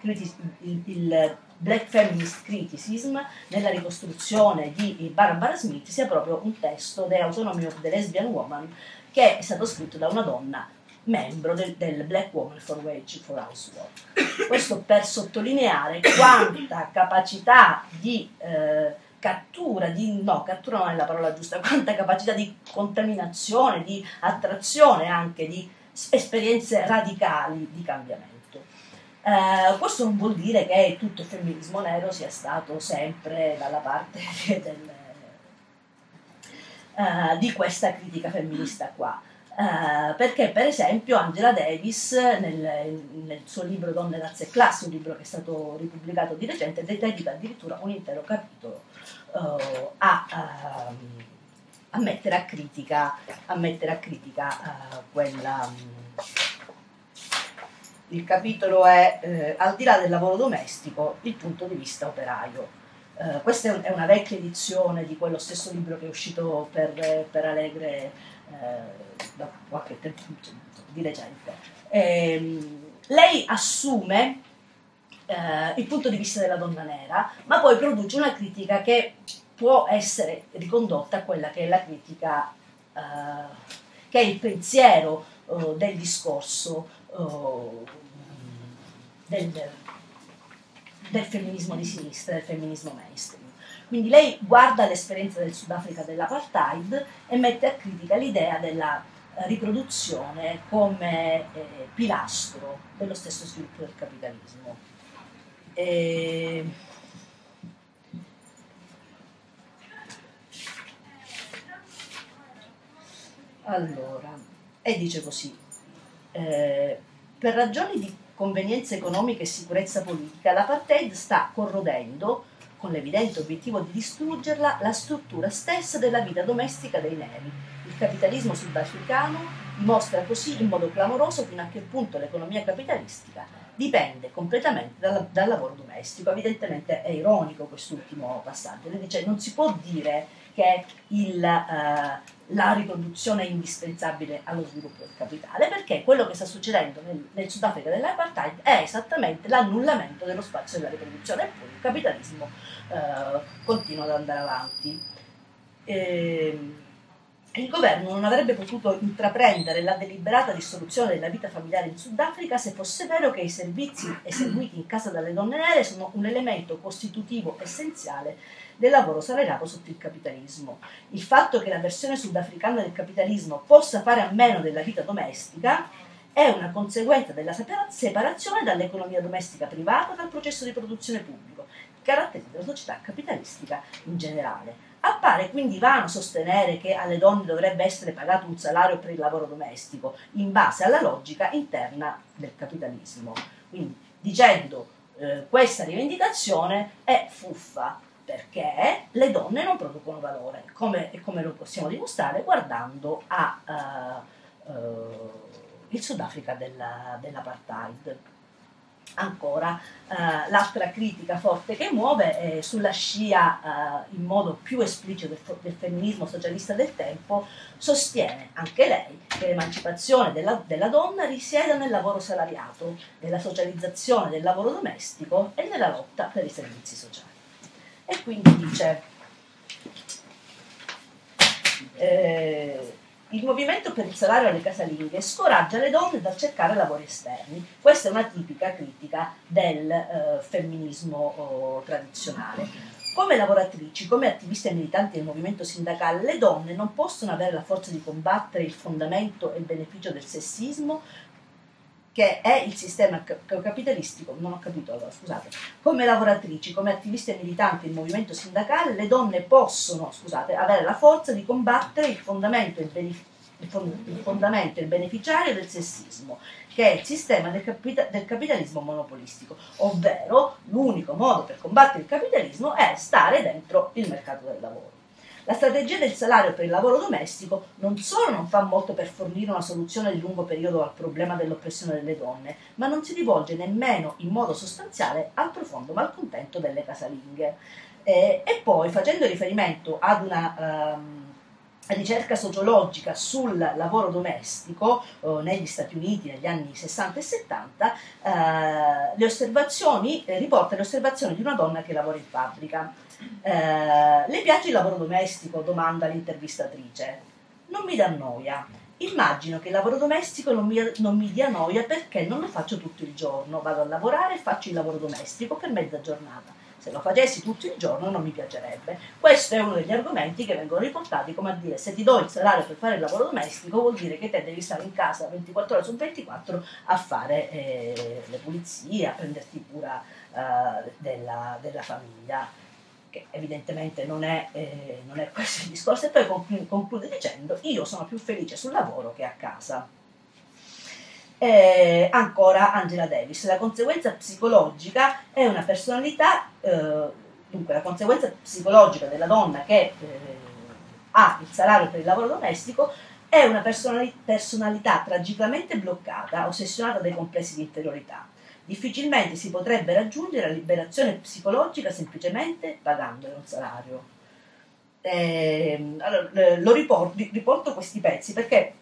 Criticism nella ricostruzione di Barbara Smith sia proprio un testo, The Autonomy of the Lesbian Woman, che è stato scritto da una donna membro del Black Woman for Wage for Housework. Questo per sottolineare quanta capacità di cattura non è la parola giusta, quanta capacità di contaminazione, di attrazione anche di esperienze radicali di cambiamento. Questo non vuol dire che tutto il femminismo nero sia stato sempre dalla parte di questa critica femminista qua. Perché per esempio Angela Davis nel suo libro Donne, razze e classi, un libro che è stato ripubblicato di recente, dedica addirittura un intero capitolo a mettere a critica quella. Il capitolo è al di là del lavoro domestico, il punto di vista operaio. Questa è una vecchia edizione di quello stesso libro che è uscito per Alegre da qualche tempo, di recente. Lei assume il punto di vista della donna nera, ma poi produce una critica che può essere ricondotta a quella che è la critica, che è il pensiero del discorso del femminismo di sinistra, del femminismo mainstream. Quindi lei guarda l'esperienza del Sudafrica dell'apartheid e mette a critica l'idea della riproduzione come pilastro dello stesso sviluppo del capitalismo. Allora, e dice così, per ragioni di convenienza economica e sicurezza politica, l'apartheid sta corrodendo, con l'evidente obiettivo di distruggerla, la struttura stessa della vita domestica dei neri. Il capitalismo sudafricano dimostra così in modo clamoroso fino a che punto l'economia capitalistica dipende completamente dal lavoro domestico. Evidentemente è ironico quest'ultimo passaggio. Lei dice non si può dire che la riproduzione è indispensabile allo sviluppo del capitale, perché quello che sta succedendo nel Sudafrica dell'apartheid è esattamente l'annullamento dello spazio della riproduzione, eppure il capitalismo continua ad andare avanti. il governo non avrebbe potuto intraprendere la deliberata dissoluzione della vita familiare in Sudafrica se fosse vero che i servizi eseguiti in casa dalle donne nere sono un elemento costitutivo essenziale del lavoro salariato sotto il capitalismo. Il fatto che la versione sudafricana del capitalismo possa fare a meno della vita domestica è una conseguenza della separazione dall'economia domestica privata dal processo di produzione pubblico, caratteristica della società capitalistica in generale. Appare quindi vano sostenere che alle donne dovrebbe essere pagato un salario per il lavoro domestico in base alla logica interna del capitalismo. Quindi dicendo questa rivendicazione è fuffa, perché le donne non producono valore, come lo possiamo dimostrare guardando il Sudafrica dell'apartheid. Ancora, l'altra critica forte che muove è sulla scia in modo più esplicito del femminismo socialista del tempo, sostiene anche lei che l'emancipazione della donna risieda nel lavoro salariato, nella socializzazione del lavoro domestico e nella lotta per i servizi sociali. E quindi dice il movimento per il salario alle casalinghe scoraggia le donne dal cercare lavori esterni. Questa è una tipica critica del femminismo tradizionale. Come lavoratrici, come attiviste e militanti del movimento sindacale, le donne non possono avere la forza di combattere il fondamento e il beneficio del sessismo, che è il sistema capitalistico. Non ho capito, allora scusate. Come lavoratrici, come attiviste e militanti del movimento sindacale, le donne possono, avere la forza di combattere il fondamento e il beneficiario del sessismo, che è il sistema del capitalismo monopolistico, ovvero l'unico modo per combattere il capitalismo è stare dentro il mercato del lavoro. La strategia del salario per il lavoro domestico non solo non fa molto per fornire una soluzione di lungo periodo al problema dell'oppressione delle donne, ma non si rivolge nemmeno in modo sostanziale al profondo malcontento delle casalinghe. E poi, facendo riferimento ad una ricerca sociologica sul lavoro domestico negli Stati Uniti negli anni 60 e 70, riporta le osservazioni di una donna che lavora in fabbrica. Le piace il lavoro domestico? Domanda l'intervistatrice. Non mi dà noia. Immagino che il lavoro domestico non mi dia noia perché non lo faccio tutto il giorno. Vado a lavorare e faccio il lavoro domestico per mezza giornata. Se lo facessi tutto il giorno non mi piacerebbe. Questo è uno degli argomenti che vengono riportati come a dire: se ti do il salario per fare il lavoro domestico vuol dire che te devi stare in casa 24 ore su 24 a fare le pulizie, a prenderti cura della famiglia. Che evidentemente non è questo il discorso, e poi conclude dicendo: io sono più felice sul lavoro che a casa. Ancora Angela Davis, la conseguenza psicologica è una personalità, dunque la conseguenza psicologica della donna che ha il salario per il lavoro domestico è una personalità tragicamente bloccata, ossessionata dai complessi di inferiorità. Difficilmente si potrebbe raggiungere la liberazione psicologica semplicemente pagandole un salario. Allora, riporto questi pezzi perché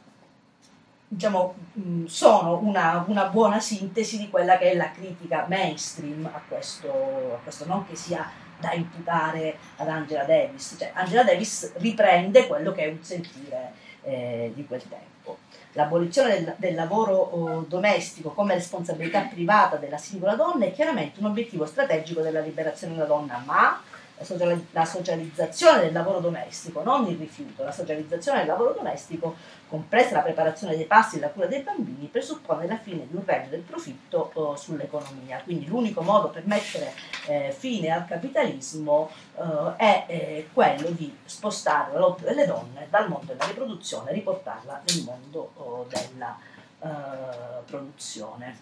sono una buona sintesi di quella che è la critica mainstream a questo, non che sia da imputare ad Angela Davis. Cioè, Angela Davis riprende quello che è un sentire di quel tempo. L'abolizione del lavoro domestico come responsabilità privata della singola donna è chiaramente un obiettivo strategico della liberazione della donna, ma la socializzazione del lavoro domestico, non il rifiuto, la socializzazione del lavoro domestico, compresa la preparazione dei pasti e la cura dei bambini, presuppone la fine di un regno del profitto sull'economia. Quindi l'unico modo per mettere fine al capitalismo è quello di spostare la lotta delle donne dal mondo della riproduzione e riportarla nel mondo della produzione.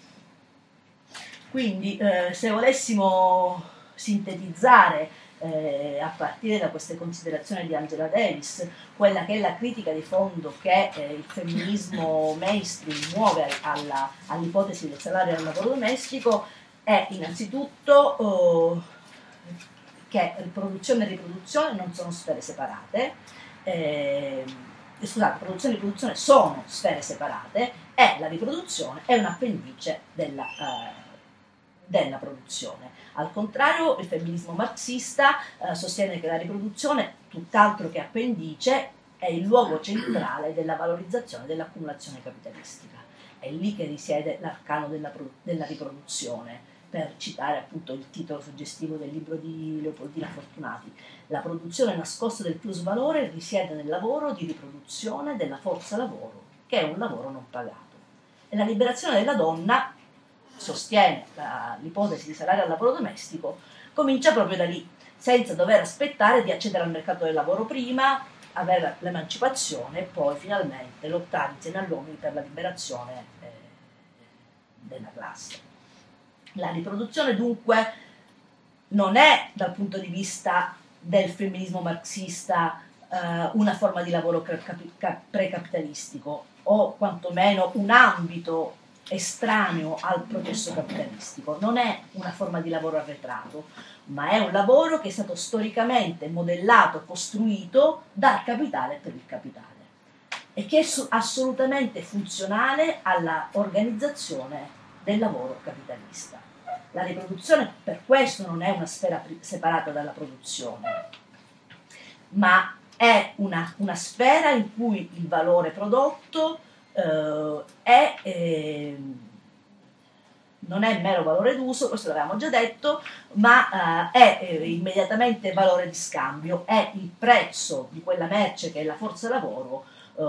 Quindi se volessimo sintetizzare a partire da queste considerazioni di Angela Davis quella che è la critica di fondo che il femminismo mainstream muove all'ipotesi del salario al lavoro domestico, è innanzitutto che produzione e riproduzione non sono sfere separate, produzione e riproduzione sono sfere separate e la riproduzione è un appendice della produzione. Al contrario, il femminismo marxista sostiene che la riproduzione, tutt'altro che appendice, è il luogo centrale della valorizzazione dell'accumulazione capitalistica. È lì che risiede l'arcano della riproduzione, per citare appunto il titolo suggestivo del libro di Leopoldina Fortunati. La produzione nascosta del plusvalore risiede nel lavoro di riproduzione della forza lavoro, che è un lavoro non pagato. E la liberazione della donna, sostiene l'ipotesi di salario al lavoro domestico, comincia proprio da lì, senza dover aspettare di accedere al mercato del lavoro prima, avere l'emancipazione e poi finalmente lottare insieme agli uomini per la liberazione della classe. La riproduzione dunque non è dal punto di vista del femminismo marxista una forma di lavoro precapitalistico o quantomeno un ambito estraneo al processo capitalistico, non è una forma di lavoro arretrato, ma è un lavoro che è stato storicamente modellato, costruito dal capitale per il capitale e che è assolutamente funzionale alla organizzazione del lavoro capitalista. La riproduzione per questo non è una sfera separata dalla produzione, ma è una sfera in cui il valore prodotto non è mero valore d'uso, questo l'avevamo già detto, ma è immediatamente valore di scambio, è il prezzo di quella merce che è la forza lavoro,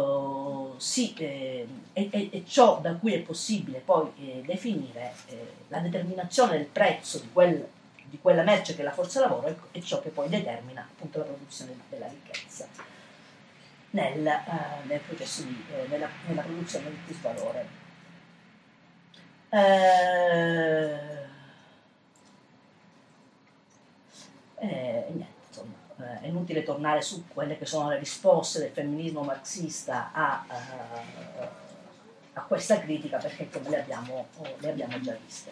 è ciò da cui è possibile poi definire la determinazione del prezzo di quella merce che è la forza lavoro è ciò che poi determina appunto la produzione della ricchezza nel processo nella produzione del plusvalore. Niente, insomma, è inutile tornare su quelle che sono le risposte del femminismo marxista a questa critica, perché come le abbiamo già viste.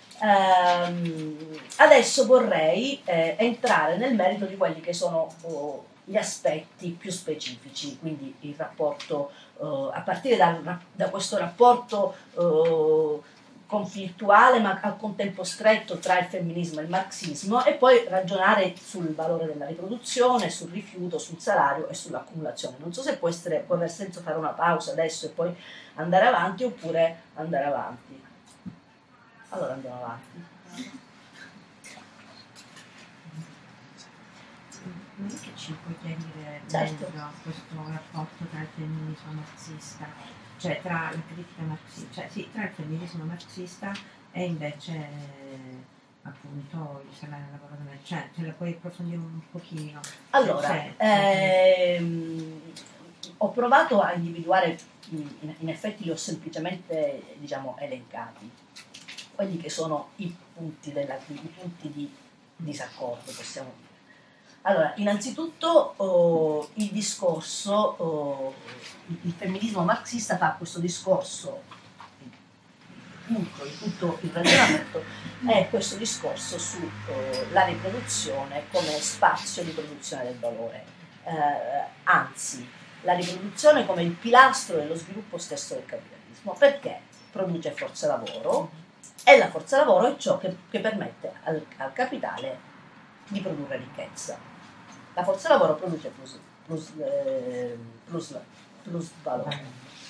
Adesso vorrei entrare nel merito di quelli che sono gli aspetti più specifici, quindi il rapporto, a partire da questo rapporto conflittuale ma al contempo stretto tra il femminismo e il marxismo, e poi ragionare sul valore della riproduzione, sul rifiuto, sul salario e sull'accumulazione. Non so se può aver senso fare una pausa adesso e poi andare avanti, oppure andare avanti. Allora andiamo avanti. Non è che ci puoi chiarire Certo. meglio questo rapporto tra il femminismo marxista, cioè tra la critica marxista, cioè sì, tra il femminismo marxista e invece appunto il salario al lavoro domestico, cioè te la puoi approfondire un pochino? Allora, ho provato a individuare, in effetti li ho semplicemente elencati, quelli che sono i punti di disaccordo, possiamo dire. Allora, innanzitutto il discorso, il femminismo marxista fa questo discorso, il ragionamento è questo discorso sulla riproduzione come spazio di produzione del valore, anzi la riproduzione come il pilastro dello sviluppo stesso del capitalismo, perché produce forza lavoro e la forza lavoro è ciò che permette al capitale di produrre ricchezza. La forza lavoro produce plus valore.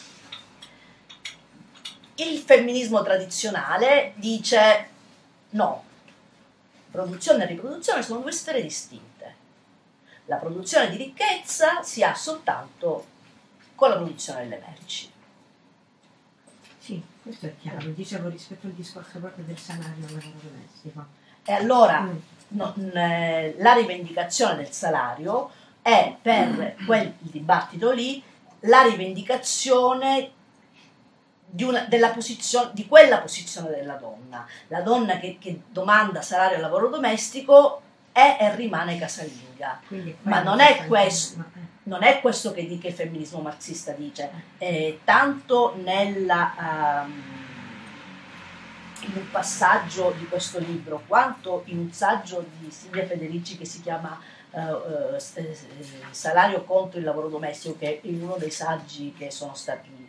Il femminismo tradizionale dice no, produzione e riproduzione sono due sfere distinte. La produzione di ricchezza si ha soltanto con la produzione delle merci. Sì, questo è chiaro, dicevo rispetto al discorso proprio del salario al lavoro domestico. E allora la rivendicazione del salario è per quel dibattito lì la rivendicazione di quella posizione della donna. La donna che domanda salario al lavoro domestico è e rimane casalinga. Ma non è questo che il femminismo marxista dice, tanto in un passaggio di questo libro quanto in un saggio di Silvia Federici che si chiama Salario contro il lavoro domestico, che è uno dei saggi che sono stati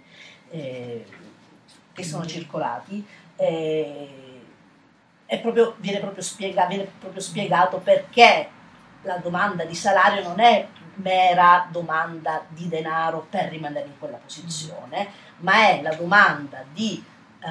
che sono circolati, viene proprio spiegato perché la domanda di salario non è mera domanda di denaro per rimanere in quella posizione, ma è la domanda di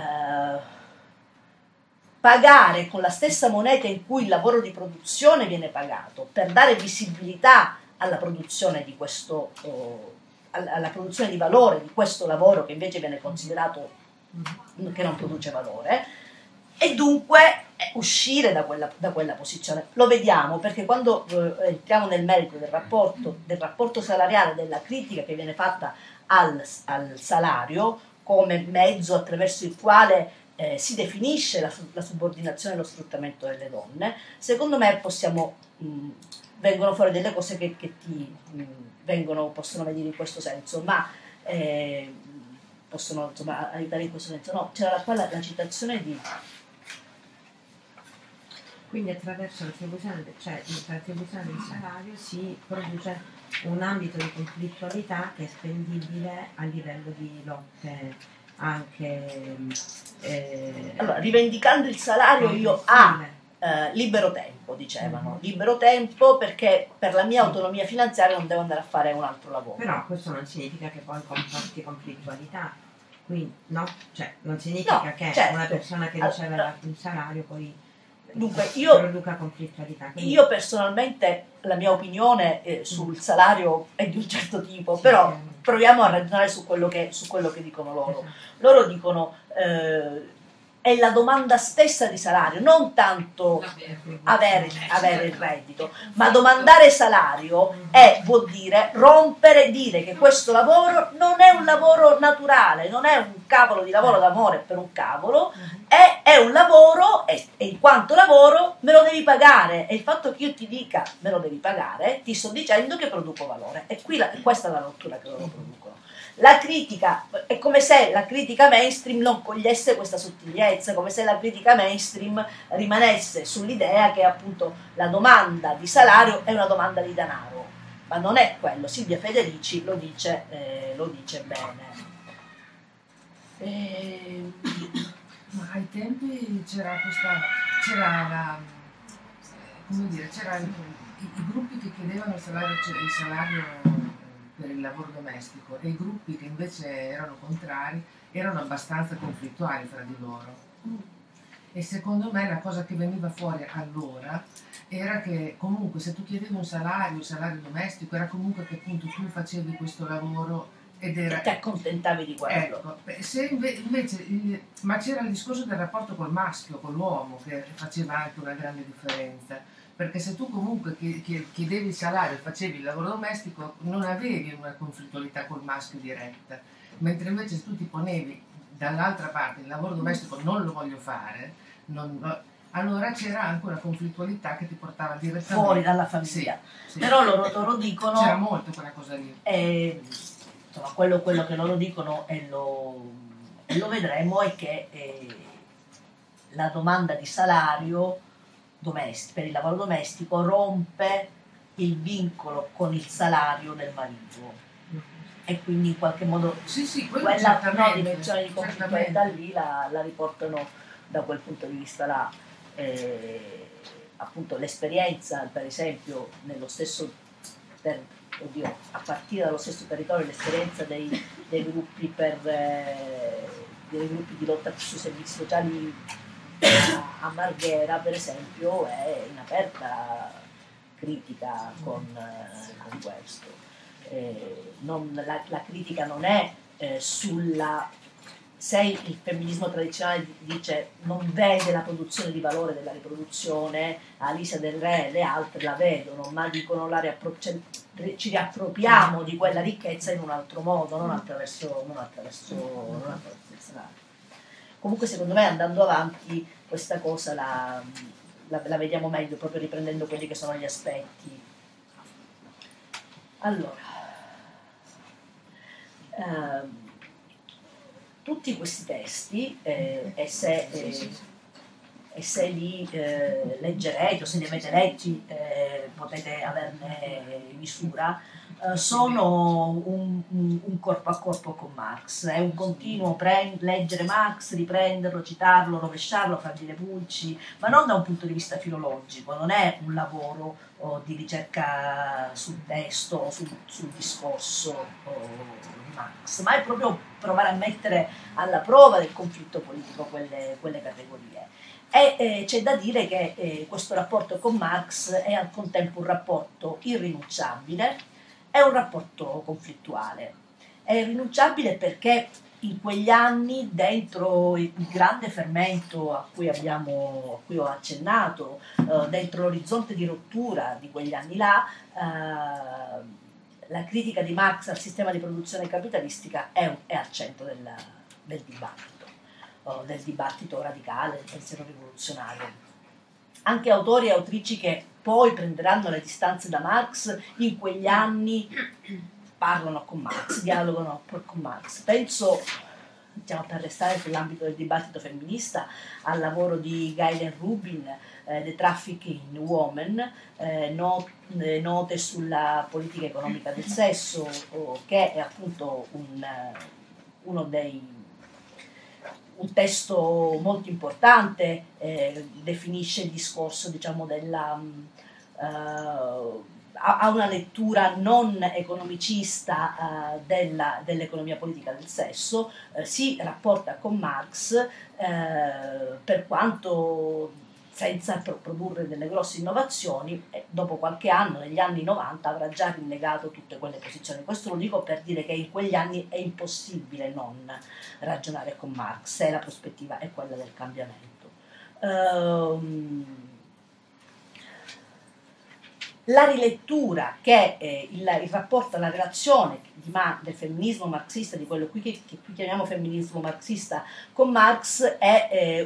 pagare con la stessa moneta in cui il lavoro di produzione viene pagato, per dare visibilità alla produzione di questo, alla produzione di valore di questo lavoro che invece viene considerato che non produce valore, e dunque uscire da quella posizione. Lo vediamo perché quando entriamo nel merito del rapporto salariale, della critica che viene fatta al salario come mezzo attraverso il quale si definisce la subordinazione e lo sfruttamento delle donne, secondo me vengono fuori delle cose che possono venire in questo senso, ma possono insomma aiutare in questo senso. No, c'era qua la citazione di... Quindi attraverso l'attribuzione del salario si produce un ambito di conflittualità che è spendibile a livello di lotte anche allora, rivendicando il salario io libero tempo, dicevano, libero tempo perché per la mia autonomia finanziaria non devo andare a fare un altro lavoro. Però questo non significa che poi comporti conflittualità, quindi no? Cioè non significa che certo, una persona che riceve il salario poi dunque produca conflittualità. Quindi... Io personalmente la mia opinione sul salario è di un certo tipo, sì, però proviamo a ragionare su quello che dicono loro. Esatto. Loro dicono è la domanda stessa di salario, non tanto avere il reddito, ma domandare salario vuol dire rompere, dire che questo lavoro non è un lavoro naturale, non è un cavolo di lavoro d'amore per un cavolo, è un lavoro e in quanto lavoro me lo devi pagare, e il fatto che io ti dica me lo devi pagare ti sto dicendo che produco valore, e questa è la rottura che loro producono. La critica è come se la critica mainstream non cogliesse questa sottigliezza, come se la critica mainstream rimanesse sull'idea che appunto la domanda di salario è una domanda di denaro, ma non è quello. Silvia Federici lo dice bene. Ma ai tempi c'erano i gruppi che chiedevano il salario per il lavoro domestico, e i gruppi che invece erano contrari erano abbastanza conflittuali fra di loro. E secondo me la cosa che veniva fuori allora era che comunque se tu chiedevi un salario domestico, era comunque che appunto tu facevi questo lavoro ed era... E ti accontentavi di quello. Ecco, se invece, ma c'era il discorso del rapporto col maschio, con l'uomo, che faceva anche una grande differenza. Perché se tu comunque chiedevi il salario e facevi il lavoro domestico non avevi una conflittualità col maschio diretta, mentre invece se tu ti ponevi dall'altra parte il lavoro domestico non lo voglio fare, allora c'era anche una conflittualità che ti portava direttamente fuori dalla famiglia. Sì. Però loro dicono... C'era molto quella cosa lì. Insomma, quello che loro dicono e lo vedremo è che la domanda di salario per il lavoro domestico rompe il vincolo con il salario del marito, e quindi in qualche modo quella dimensione di conflittualità lì la riportano da quel punto di vista là. Appunto l'esperienza, per esempio, a partire dallo stesso territorio, l'esperienza dei gruppi dei gruppi di lotta sui servizi sociali a Marghera, per esempio, è in aperta critica con questo. La critica non è se il femminismo tradizionale dice non vede la produzione di valore della riproduzione, Alisa Del Re e le altre la vedono, ma dicono ci riappropriamo di quella ricchezza in un altro modo, non attraverso il salario. Comunque secondo me andando avanti questa cosa la vediamo meglio, proprio riprendendo quelli che sono gli aspetti. Allora, tutti questi testi, e se li leggerete o se li avete letti potete averne misura, sono un corpo a corpo con Marx, è un continuo leggere Marx, riprenderlo, citarlo, rovesciarlo, far dire pulci, ma non da un punto di vista filologico, non è un lavoro di ricerca sul testo o sul discorso di Marx, ma è proprio provare a mettere alla prova del conflitto politico quelle categorie. E c'è da dire che questo rapporto con Marx è al contempo un rapporto irrinunciabile, è un rapporto conflittuale. È irrinunciabile perché in quegli anni, dentro il grande fermento a cui ho accennato, dentro l'orizzonte di rottura di quegli anni là, la critica di Marx al sistema di produzione capitalistica è al centro del dibattito radicale, del pensiero rivoluzionario. Anche autori e autrici che poi prenderanno le distanze da Marx in quegli anni parlano con Marx, dialogano con Marx. Penso, diciamo, per restare sull'ambito del dibattito femminista, al lavoro di Gaylen Rubin, The Trafficking in Women, note sulla politica economica del sesso, che è appunto un testo molto importante, definisce il discorso, diciamo, ha una lettura non economicista dell'economia politica del sesso, si rapporta con Marx, per quanto senza produrre delle grosse innovazioni, dopo qualche anno, negli anni 90, avrà già rinnegato tutte quelle posizioni. Questo lo dico per dire che in quegli anni è impossibile non ragionare con Marx, se la prospettiva è quella del cambiamento. La rilettura che il rapporto, la relazione del femminismo marxista, di quello che qui chiamiamo femminismo marxista, con Marx è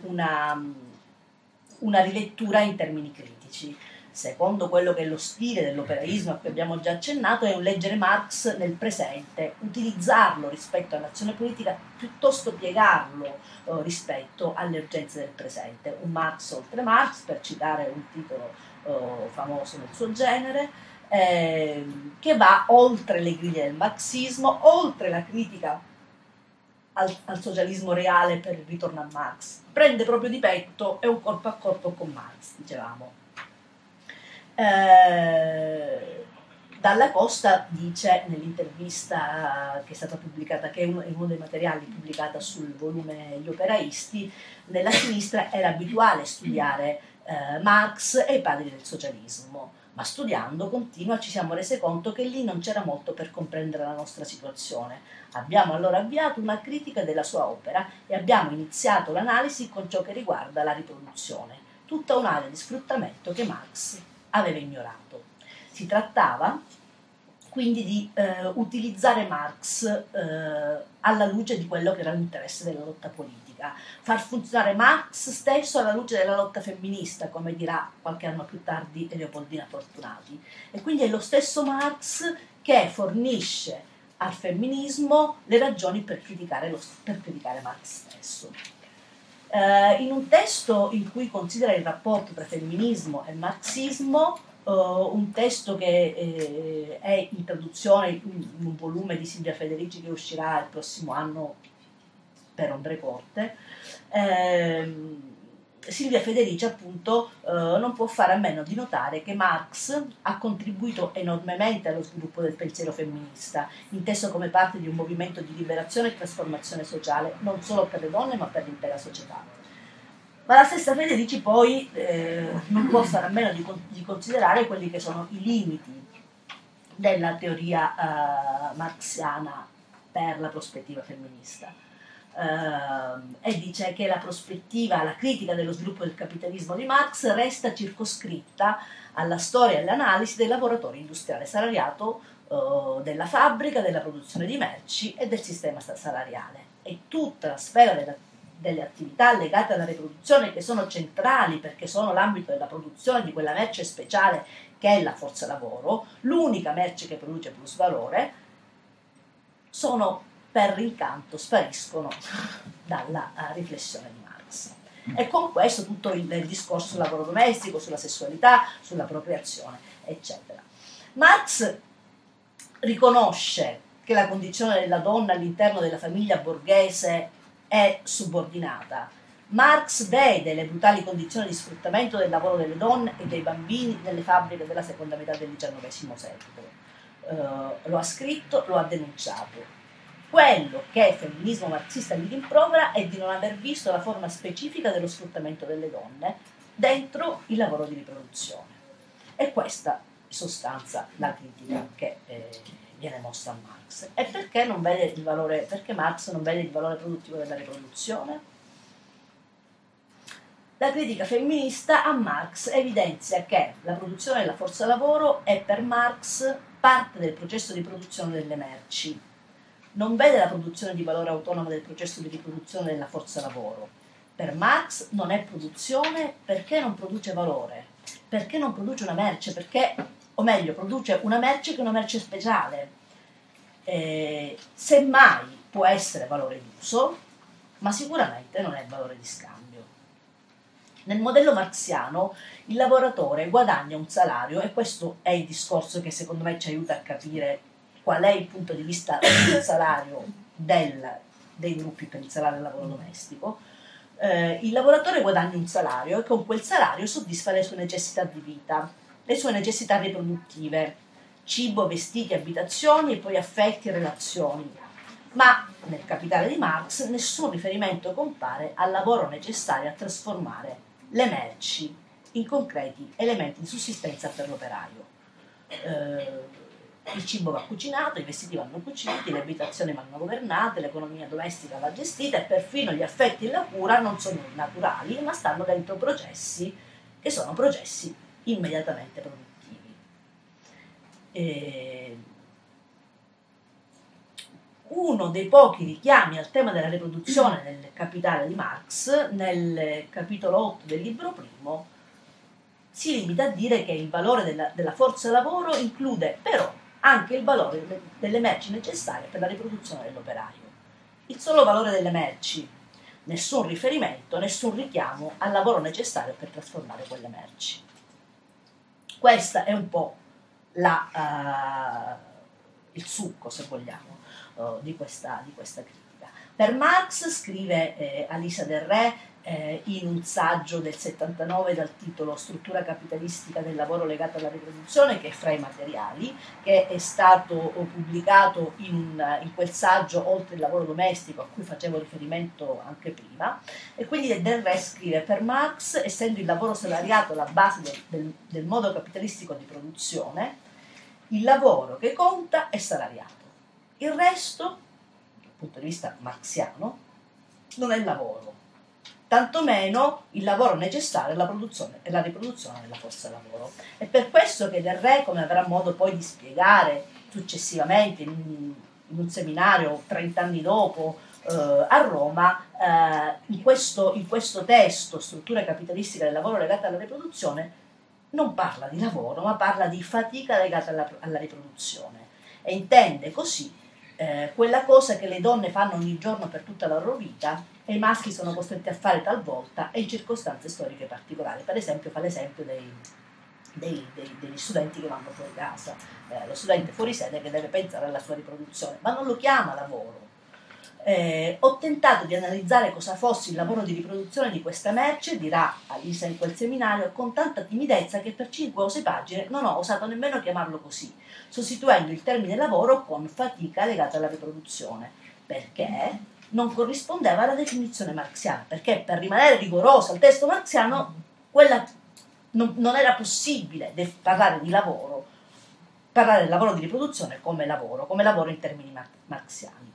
una rilettura in termini critici. Secondo quello che è lo stile dell'operaismo a cui abbiamo già accennato, è un leggere Marx nel presente, utilizzarlo rispetto all'azione politica piuttosto piegarlo rispetto alle urgenze del presente. Un Marx oltre Marx, per citare un titolo famoso nel suo genere, che va oltre le griglie del marxismo, oltre la critica al socialismo reale per il ritorno a Marx. Prende proprio di petto, è un corpo a corpo con Marx, dicevamo. Dalla Costa dice nell'intervista che è stata pubblicata, che è uno dei materiali pubblicata sul volume Gli operaisti, nella sinistra era abituale studiare Marx e i padri del socialismo, ma studiando, continua, ci siamo resi conto che lì non c'era molto per comprendere la nostra situazione. Abbiamo allora avviato una critica della sua opera e abbiamo iniziato l'analisi con ciò che riguarda la riproduzione, tutta un'area di sfruttamento che Marx aveva ignorato. Si trattava quindi di utilizzare Marx alla luce di quello che era l'interesse della lotta politica, far funzionare Marx stesso alla luce della lotta femminista, come dirà qualche anno più tardi Leopoldina Fortunati. E quindi è lo stesso Marx che fornisce al femminismo le ragioni per criticare Marx stesso. In un testo in cui considera il rapporto tra femminismo e marxismo, un testo che è in traduzione in un volume di Silvia Federici che uscirà il prossimo anno per Ombre Corte, Silvia Federici appunto non può fare a meno di notare che Marx ha contribuito enormemente allo sviluppo del pensiero femminista, inteso come parte di un movimento di liberazione e trasformazione sociale, non solo per le donne ma per l'intera società. Ma la stessa Federici poi non può fare a meno di considerare quelli che sono i limiti della teoria marxiana per la prospettiva femminista. E dice che la critica dello sviluppo del capitalismo di Marx resta circoscritta alla storia e all'analisi del lavoratore industriale salariato, della fabbrica, della produzione di merci e del sistema salariale. E tutta la sfera delle attività legate alla riproduzione, che sono centrali perché sono l'ambito della produzione di quella merce speciale che è la forza lavoro, l'unica merce che produce plus valore, per incanto spariscono dalla riflessione di Marx. E con questo tutto il discorso sul lavoro domestico, sulla sessualità, sull'appropriazione, eccetera. Marx riconosce che la condizione della donna all'interno della famiglia borghese è subordinata. Marx vede le brutali condizioni di sfruttamento del lavoro delle donne e dei bambini nelle fabbriche della seconda metà del XIX secolo. Lo ha scritto, lo ha denunciato. Quello che il femminismo marxista gli rimprovera è di non aver visto la forma specifica dello sfruttamento delle donne dentro il lavoro di riproduzione. E questa in sostanza la critica che viene mossa a Marx. E perché non vede il valore, perché Marx non vede il valore produttivo della riproduzione? La critica femminista a Marx evidenzia che la produzione della forza lavoro è per Marx parte del processo di produzione delle merci. Non vede la produzione di valore autonomo del processo di riproduzione della forza lavoro. Per Marx non è produzione perché non produce valore, perché non produce una merce, perché, o meglio, produce una merce che è una merce speciale. Semmai può essere valore d'uso, ma sicuramente non è valore di scambio. Nel modello marxiano il lavoratore guadagna un salario, e questo è il discorso che secondo me ci aiuta a capire qual è il punto di vista del salario dei gruppi per il salario del lavoro domestico. Il lavoratore guadagna un salario e con quel salario soddisfa le sue necessità di vita, le sue necessità riproduttive, cibo, vestiti, abitazioni e poi affetti e relazioni. Ma nel Capitale di Marx nessun riferimento compare al lavoro necessario a trasformare le merci in concreti elementi di sussistenza per l'operaio. Il cibo va cucinato, i vestiti vanno cuciti, le abitazioni vanno governate, l'economia domestica va gestita e perfino gli affetti e la cura non sono naturali, ma stanno dentro processi che sono processi immediatamente produttivi. Uno dei pochi richiami al tema della riproduzione nel Capitale di Marx, nel capitolo 8 del libro primo, si limita a dire che il valore della forza lavoro include però anche il valore delle merci necessarie per la riproduzione dell'operaio. Il solo valore delle merci, nessun riferimento, nessun richiamo al lavoro necessario per trasformare quelle merci. Questa è un po' il succo, se vogliamo, di questa critica. Per Marx, scrive Alisa Del Re in un saggio del 79 dal titolo Struttura capitalistica del lavoro legata alla riproduzione, che è fra i materiali, che è stato pubblicato in quel saggio oltre il lavoro domestico a cui facevo riferimento anche prima. E quindi Del Re scrive: per Marx, essendo il lavoro salariato la base del modo capitalistico di produzione, il lavoro che conta è salariato. Il resto, dal punto di vista marxiano, non è lavoro, tantomeno il lavoro necessario è la produzione e la riproduzione della forza lavoro. È per questo che Del Re, come avrà modo poi di spiegare successivamente in un seminario 30 anni dopo a Roma, in questo testo, Struttura capitalistica del lavoro legata alla riproduzione, non parla di lavoro, ma parla di fatica legata alla riproduzione, e intende così quella cosa che le donne fanno ogni giorno per tutta la loro vita e i maschi sono costretti a fare talvolta e in circostanze storiche particolari. Per esempio, fa l'esempio degli studenti che vanno fuori casa, lo studente fuori sede che deve pensare alla sua riproduzione, ma non lo chiama lavoro. Ho tentato di analizzare cosa fosse il lavoro di riproduzione di questa merce, dirà Alisa in quel seminario, con tanta timidezza che per 5 o 6 pagine non ho osato nemmeno chiamarlo così, sostituendo il termine lavoro con fatica legata alla riproduzione, perché non corrispondeva alla definizione marxiana, perché per rimanere rigoroso al testo marxiano non era possibile parlare di lavoro, parlare del lavoro di riproduzione come lavoro in termini marxiani.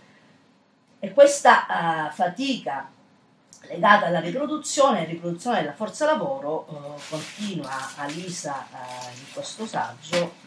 E questa fatica legata alla riproduzione della forza lavoro, continua Alisa in questo saggio,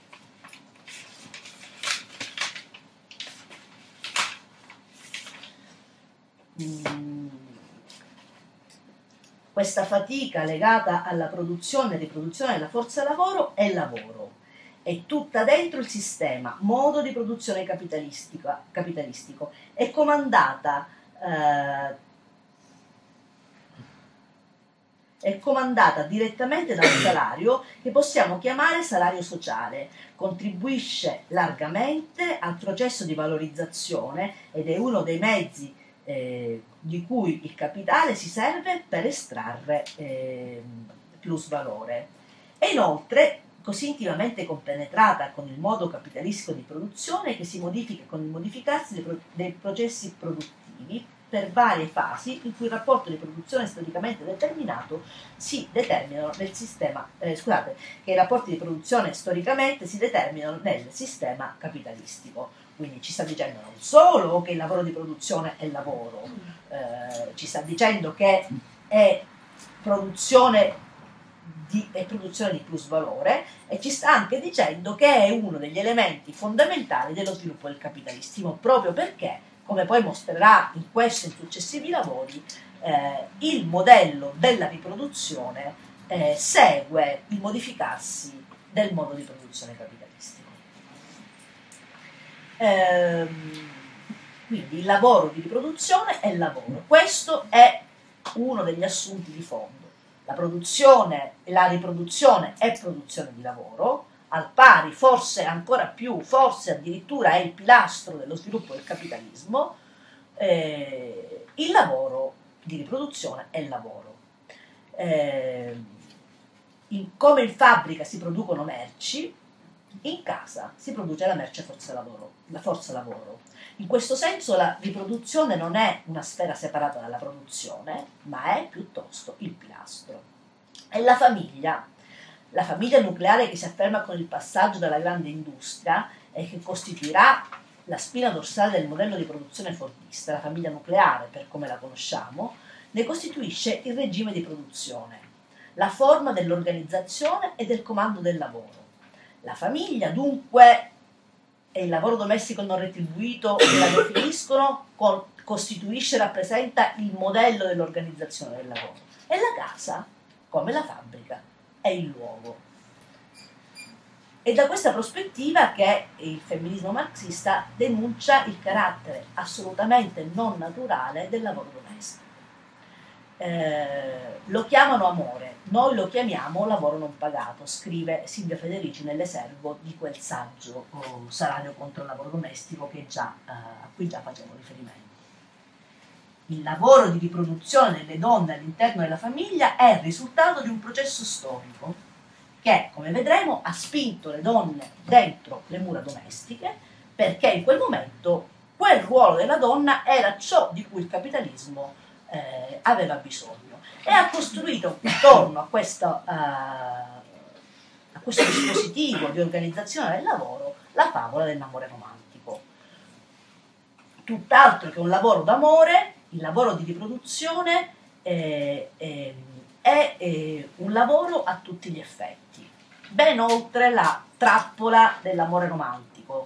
questa fatica legata alla produzione e riproduzione della forza lavoro, è tutta dentro il sistema, modo di produzione capitalistico, è comandata è comandata direttamente da un salario che possiamo chiamare salario sociale, contribuisce largamente al processo di valorizzazione ed è uno dei mezzi di cui il capitale si serve per estrarre plus valore. E inoltre così intimamente compenetrata con il modo capitalistico di produzione che si modifica con il modificarsi dei processi produttivi per varie fasi in cui il rapporto di produzione storicamente determinato si determinano nel sistema, che i rapporti di produzione storicamente si determinano nel sistema capitalistico. Quindi ci sta dicendo non solo che il lavoro di produzione è lavoro, ci sta dicendo che è produzione di plus valore, e ci sta anche dicendo che è uno degli elementi fondamentali dello sviluppo del capitalismo, proprio perché, come poi mostrerà in questo e in successivi lavori, il modello della riproduzione segue il modificarsi del modo di produzione capitalistico. Quindi il lavoro di riproduzione è lavoro. Questo è uno degli assunti di fondo. La produzione e la riproduzione è produzione di lavoro, al pari, forse ancora più, forse addirittura è il pilastro dello sviluppo del capitalismo. Il lavoro di riproduzione è lavoro. Come in fabbrica si producono merci, in casa si produce la merce forza lavoro. In questo senso la riproduzione non è una sfera separata dalla produzione, ma è piuttosto il pilastro. È la famiglia nucleare che si afferma con il passaggio dalla grande industria e che costituirà la spina dorsale del modello di produzione fordista. La famiglia nucleare, per come la conosciamo, ne costituisce il regime di produzione, la forma dell'organizzazione e del comando del lavoro. La famiglia, dunque, e il lavoro domestico non retribuito che la definiscono, costituisce e rappresenta il modello dell'organizzazione del lavoro. E la casa, come la fabbrica, è il luogo. È da questa prospettiva che il femminismo marxista denuncia il carattere assolutamente non naturale del lavoro domestico. Lo chiamano amore, noi lo chiamiamo lavoro non pagato, scrive Silvia Federici nell'esergo di quel saggio Salario contro il lavoro domestico a cui già facevo riferimento. Il lavoro di riproduzione delle donne all'interno della famiglia è il risultato di un processo storico che, come vedremo, ha spinto le donne dentro le mura domestiche, perché in quel momento quel ruolo della donna era ciò di cui il capitalismo aveva bisogno, e ha costruito intorno a questo dispositivo di organizzazione del lavoro la favola dell'amore romantico. Tutt'altro che un lavoro d'amore, il lavoro di riproduzione è un lavoro a tutti gli effetti, ben oltre la trappola dell'amore romantico.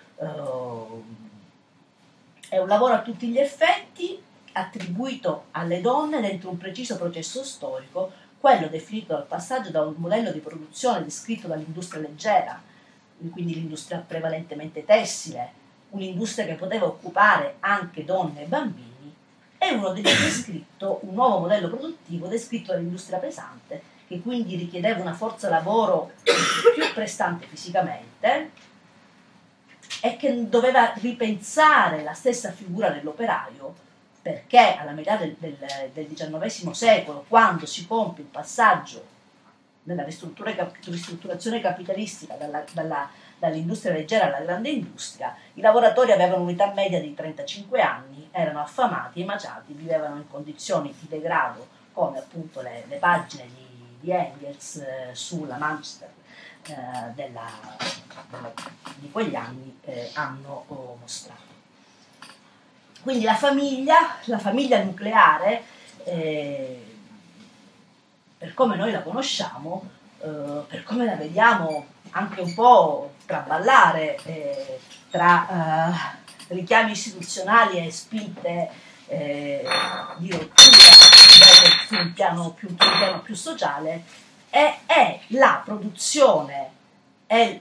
È un lavoro a tutti gli effetti attribuito alle donne dentro un preciso processo storico, quello definito dal passaggio da un modello di produzione descritto dall'industria leggera, quindi l'industria prevalentemente tessile, un'industria che poteva occupare anche donne e bambini, e un nuovo modello produttivo descritto dall'industria pesante, che quindi richiedeva una forza lavoro più prestante fisicamente e che doveva ripensare la stessa figura dell'operaio, perché alla metà del XIX secolo, quando si compie il passaggio nella ristrutturazione capitalistica dall'industria leggera alla grande industria, i lavoratori avevano un'età media di 35 anni, erano affamati, emaciati, vivevano in condizioni di degrado, come appunto le pagine di Engels sulla Manchester di quegli anni hanno mostrato. Quindi la famiglia nucleare, per come noi la conosciamo, per come la vediamo anche un po' traballare tra richiami istituzionali e spinte di rottura su un piano più sociale, è la produzione, è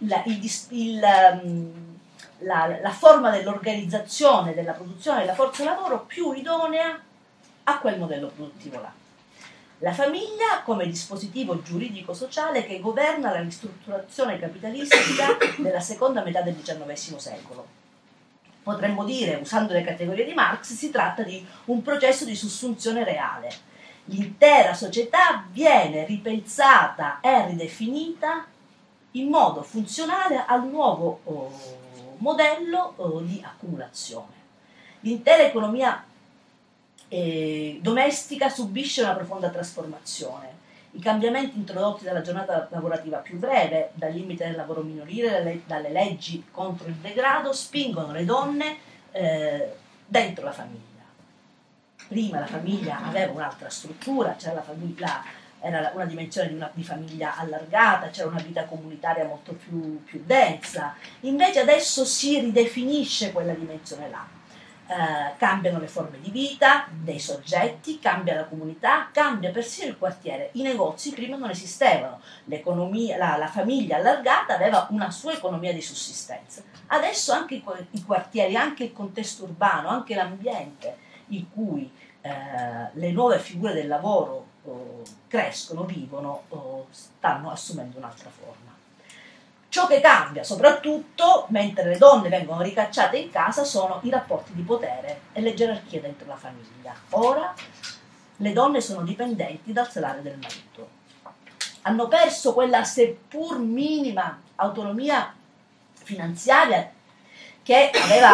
la forma dell'organizzazione della produzione della forza lavoro più idonea a quel modello produttivo là. La famiglia come dispositivo giuridico-sociale che governa la ristrutturazione capitalistica della seconda metà del XIX secolo. Potremmo dire, usando le categorie di Marx, si tratta di un processo di sussunzione reale. L'intera società viene ripensata e ridefinita in modo funzionale al nuovo modello di accumulazione. L'intera economia domestica subisce una profonda trasformazione. I cambiamenti introdotti dalla giornata lavorativa più breve, dal limite del lavoro minorile, dalle leggi contro il degrado, spingono le donne dentro la famiglia. Prima la famiglia aveva un'altra struttura, c'era la famiglia, era una dimensione di famiglia allargata, c'era una vita comunitaria molto più densa. Invece adesso si ridefinisce quella dimensione là. Cambiano le forme di vita dei soggetti, cambia la comunità, cambia persino il quartiere. I negozi prima non esistevano, l'economia, la famiglia allargata aveva una sua economia di sussistenza. Adesso anche i quartieri, anche il contesto urbano, anche l'ambiente in cui le nuove figure del lavoro crescono, vivono, stanno assumendo un'altra forma. Ciò che cambia, soprattutto mentre le donne vengono ricacciate in casa, sono i rapporti di potere e le gerarchie dentro la famiglia. Ora le donne sono dipendenti dal salario del marito. Hanno perso quella seppur minima autonomia finanziaria che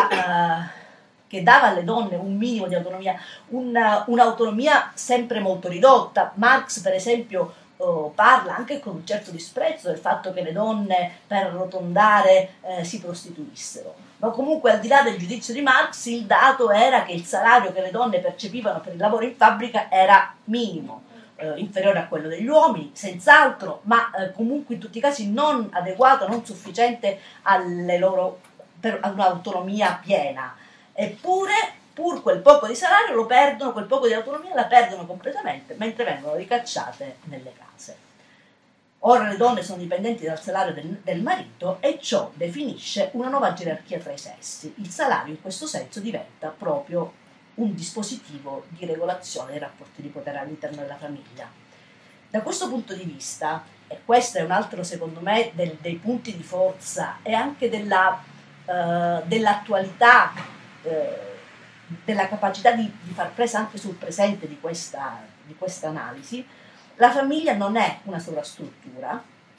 dava alle donne un minimo di autonomia, un'autonomia sempre molto ridotta. Marx, per esempio, parla anche con un certo disprezzo del fatto che le donne per arrotondare si prostituissero, ma comunque al di là del giudizio di Marx il dato era che il salario che le donne percepivano per il lavoro in fabbrica era minimo, inferiore a quello degli uomini senz'altro, ma comunque in tutti i casi non adeguato, non sufficiente alle loro, per un'autonomia piena. Eppure pur quel poco di salario lo perdono, quel poco di autonomia la perdono completamente mentre vengono ricacciate nelle case. Ora le donne sono dipendenti dal salario del marito e ciò definisce una nuova gerarchia tra i sessi. Il salario in questo senso diventa proprio un dispositivo di regolazione dei rapporti di potere all'interno della famiglia. Da questo punto di vista, e questo è un altro secondo me dei punti di forza e anche dell'attualità, della capacità di far presa anche sul presente di questa analisi, la famiglia non è una sovrastruttura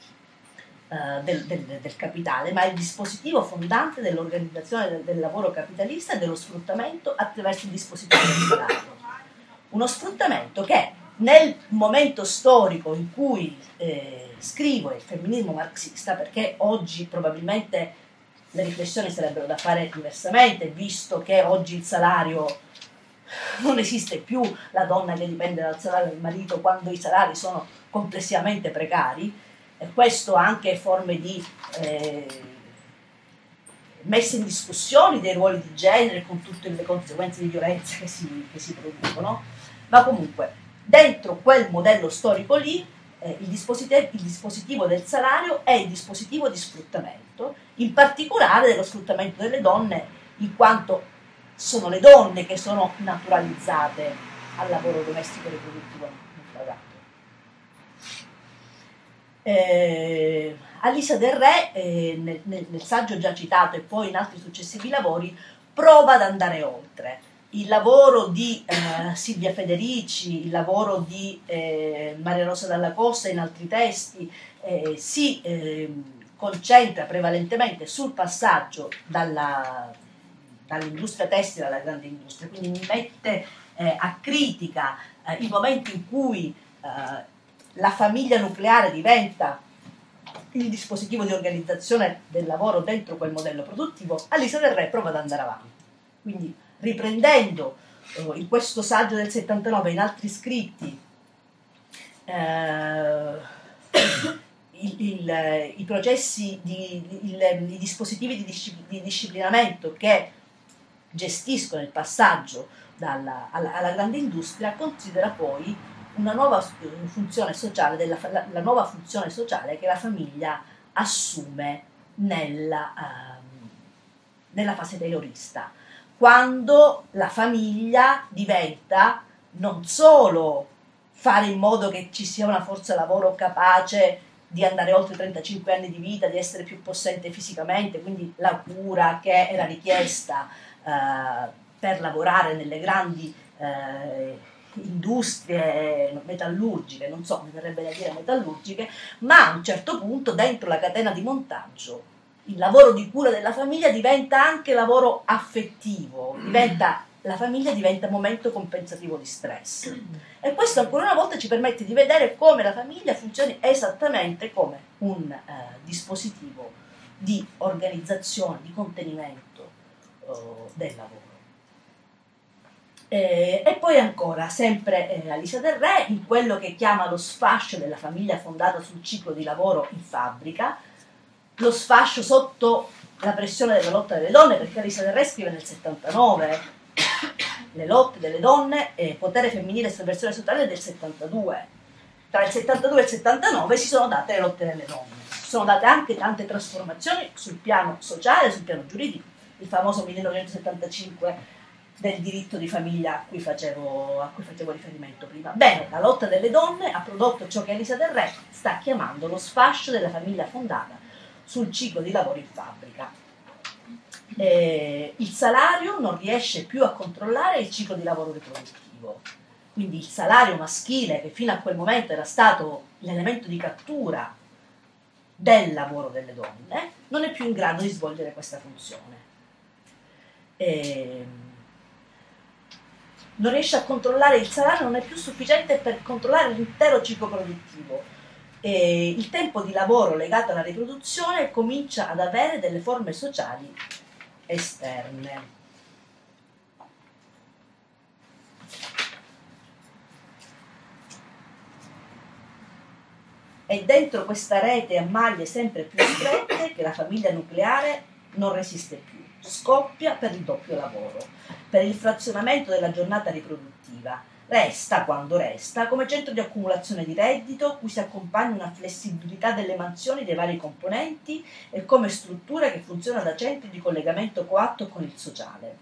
del capitale, ma è il dispositivo fondante dell'organizzazione del lavoro capitalista e dello sfruttamento attraverso il dispositivo del salario. Uno sfruttamento che nel momento storico in cui scrivo il femminismo marxista, perché oggi probabilmente le riflessioni sarebbero da fare diversamente, visto che oggi il salario non esiste più, la donna che dipende dal salario del marito, quando i salari sono complessivamente precari, e questo anche forme di messa in discussione dei ruoli di genere con tutte le conseguenze di violenza che si producono, ma comunque dentro quel modello storico lì il dispositivo del salario è il dispositivo di sfruttamento, in particolare dello sfruttamento delle donne, in quanto sono le donne che sono naturalizzate al lavoro domestico riproduttivo non pagato. Alisa Del Re, nel saggio già citato e poi in altri successivi lavori, prova ad andare oltre. Il lavoro di Silvia Federici, il lavoro di Maria Rosa Dalla Costa in altri testi si concentra prevalentemente sul passaggio dall'industria tessile alla grande industria, quindi mette a critica i momenti in cui la famiglia nucleare diventa il dispositivo di organizzazione del lavoro dentro quel modello produttivo. Alisa Del Re prova ad andare avanti, quindi riprendendo in questo saggio del 79 e in altri scritti i processi, i dispositivi di disciplinamento che gestiscono il passaggio alla grande industria, considera poi una nuova funzione sociale, la nuova funzione sociale che la famiglia assume nella fase taylorista, quando la famiglia diventa non solo fare in modo che ci sia una forza lavoro capace di andare oltre i 35 anni di vita, di essere più possente fisicamente, quindi la cura che era richiesta per lavorare nelle grandi industrie metallurgiche, non so, mi verrebbe da dire metallurgiche, ma a un certo punto dentro la catena di montaggio il lavoro di cura della famiglia diventa anche lavoro affettivo, la famiglia diventa momento compensativo di stress. E questo ancora una volta ci permette di vedere come la famiglia funzioni esattamente come un dispositivo di organizzazione, di contenimento del lavoro. E poi ancora, sempre Alisa Del Re, in quello che chiama lo sfascio della famiglia fondata sul ciclo di lavoro in fabbrica, lo sfascio sotto la pressione della lotta delle donne, perché Alisa Del Re scrive nel 79 le lotte delle donne e potere femminile e sovversione sociale del 72. Tra il 72 e il 79 si sono date le lotte delle donne, si sono date anche tante trasformazioni sul piano sociale, sul piano giuridico, il famoso 1975 del diritto di famiglia a cui facevo riferimento prima. Bene, la lotta delle donne ha prodotto ciò che Alisa Del Re sta chiamando lo sfascio della famiglia fondata sul ciclo di lavoro in fabbrica. Il salario non riesce più a controllare il ciclo di lavoro riproduttivo, quindi il salario maschile, che fino a quel momento era stato l'elemento di cattura del lavoro delle donne, non è più in grado di svolgere questa funzione. Non riesce a controllare il salario, non è più sufficiente per controllare l'intero ciclo produttivo. Il tempo di lavoro legato alla riproduzione comincia ad avere delle forme sociali esterne. È dentro questa rete a maglie sempre più strette che la famiglia nucleare non resiste più, scoppia per il doppio lavoro, per il frazionamento della giornata riproduttiva. Resta, quando resta, come centro di accumulazione di reddito, cui si accompagna una flessibilità delle mansioni dei vari componenti e come struttura che funziona da centro di collegamento coatto con il sociale.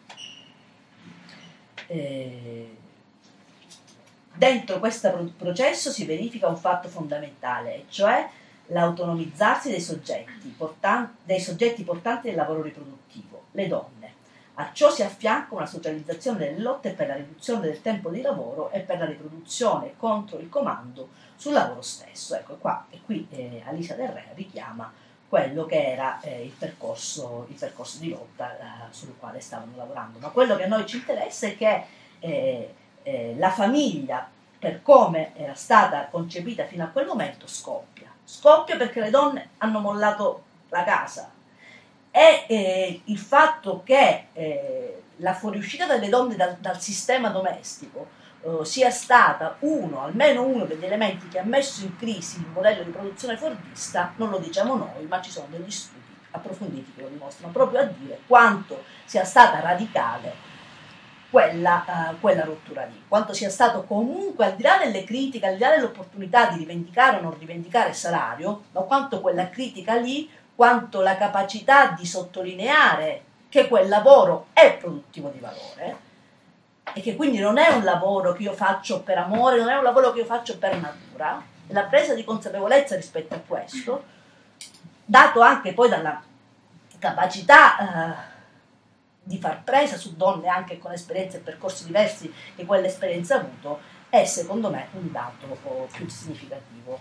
Dentro questo processo si verifica un fatto fondamentale, e cioè l'autonomizzarsi dei soggetti portanti del lavoro riproduttivo, le donne. A ciò si affianca una socializzazione delle lotte per la riduzione del tempo di lavoro e per la riproduzione contro il comando sul lavoro stesso. Ecco qua, e qui Alisa Del Re richiama quello che era il percorso di lotta sul quale stavano lavorando. Ma quello che a noi ci interessa è che la famiglia, per come era stata concepita fino a quel momento, scoppia perché le donne hanno mollato la casa. E il fatto che la fuoriuscita delle donne dal sistema domestico sia stata almeno uno degli elementi che ha messo in crisi il modello di produzione fordista, non lo diciamo noi, ma ci sono degli studi approfonditi che lo dimostrano, proprio a dire quanto sia stata radicale quella rottura lì, quanto sia stato comunque, al di là delle critiche, al di là dell'opportunità di rivendicare o non rivendicare il salario, ma quanto quella critica lì, quanto la capacità di sottolineare che quel lavoro è produttivo di valore e che quindi non è un lavoro che io faccio per amore, non è un lavoro che io faccio per natura, la presa di consapevolezza rispetto a questo, dato anche poi dalla capacità di far presa su donne anche con esperienze e percorsi diversi che quell'esperienza ha avuto, è secondo me un dato un po' più significativo.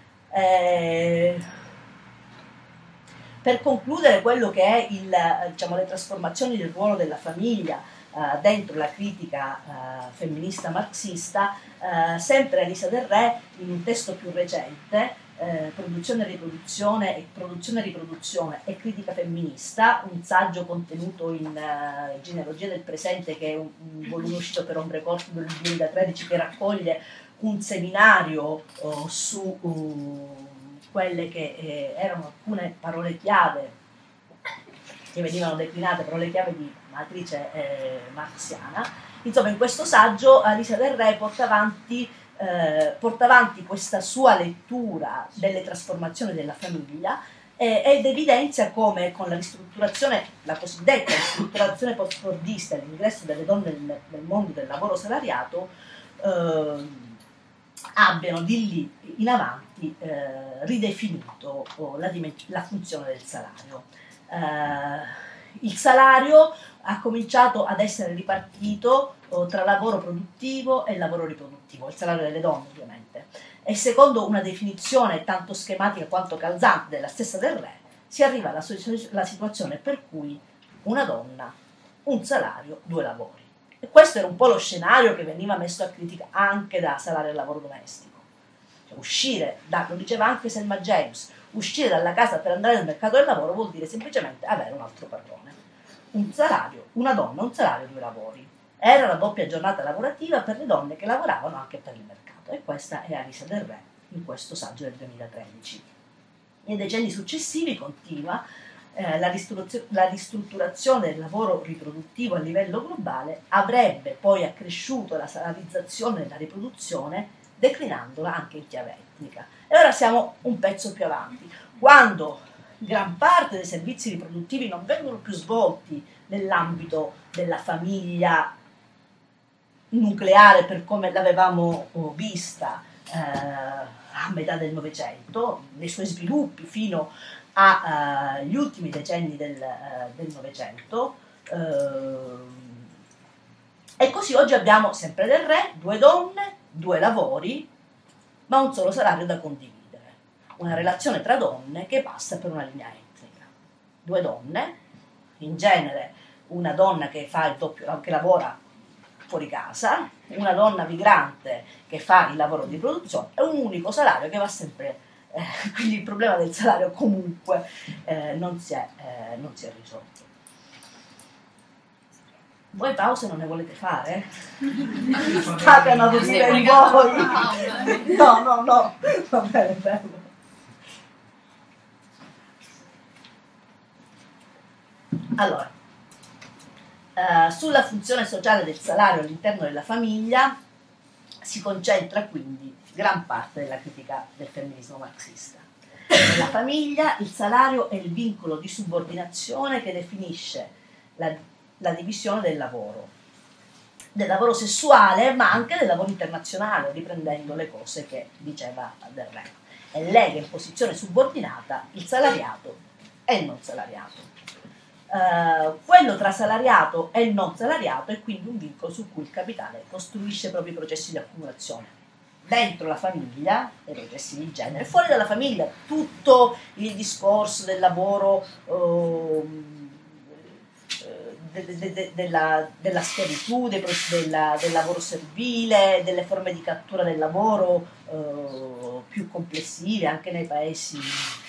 Per concludere quello che è le trasformazioni del ruolo della famiglia dentro la critica femminista marxista, sempre Alisa Del Re, in un testo più recente, Produzione e riproduzione e critica femminista, un saggio contenuto in Genealogia del presente, che è un volume uscito per Ombre Corti del 2013, che raccoglie un seminario su quelle che erano alcune parole chiave che venivano declinate, parole chiave di matrice marxiana. Insomma, in questo saggio Alisa Del Re porta avanti questa sua lettura delle trasformazioni della famiglia ed evidenzia come con la ristrutturazione, la cosiddetta ristrutturazione post-fordista e l'ingresso delle donne nel mondo del lavoro salariato, abbiano di lì in avanti ridefinito la funzione del salario. Il salario ha cominciato ad essere ripartito tra lavoro produttivo e lavoro riproduttivo, il salario delle donne ovviamente, e secondo una definizione tanto schematica quanto calzante della stessa Del Re, si arriva alla situazione per cui una donna, un salario, due lavori. E questo era un po' lo scenario che veniva messo a critica anche da Salario del lavoro domestico. Cioè, uscire, lo diceva anche Selma James, uscire dalla casa per andare nel mercato del lavoro vuol dire semplicemente avere un altro padrone. Un salario, una donna, un salario, due lavori. Era la doppia giornata lavorativa per le donne che lavoravano anche per il mercato. E questa è Alisa Del Re in questo saggio del 2013. Nei decenni successivi continua la ristrutturazione del lavoro riproduttivo a livello globale avrebbe poi accresciuto la salarizzazione della riproduzione declinandola anche in chiave etnica. E ora siamo un pezzo più avanti, quando gran parte dei servizi riproduttivi non vengono più svolti nell'ambito della famiglia nucleare per come l'avevamo vista a metà del Novecento, nei suoi sviluppi fino agli ultimi decenni del Novecento, e così oggi abbiamo sempre Del Re, due donne, due lavori, ma un solo salario da condividere, una relazione tra donne che passa per una linea etnica. Due donne, in genere una donna che fa il doppio, che lavora fuori casa, una donna migrante che fa il lavoro di produzione e un unico salario che va sempre, quindi il problema del salario comunque non si è risolto. Voi pause non ne volete fare? State a dormire in voi? No, va bene, bello. Allora, sulla funzione sociale del salario all'interno della famiglia si concentra quindi gran parte della critica del femminismo marxista. Nella famiglia il salario è il vincolo di subordinazione che definisce la divisione del lavoro sessuale, ma anche del lavoro internazionale, riprendendo le cose che diceva Del Re. E lega in posizione subordinata il salariato e il non salariato. Quello tra salariato e non salariato è quindi un vincolo su cui il capitale costruisce i propri processi di accumulazione. Dentro la famiglia, i processi di genere, fuori dalla famiglia, tutto il discorso del lavoro, della schiavitù, del lavoro servile, delle forme di cattura del lavoro più complessive anche nei paesi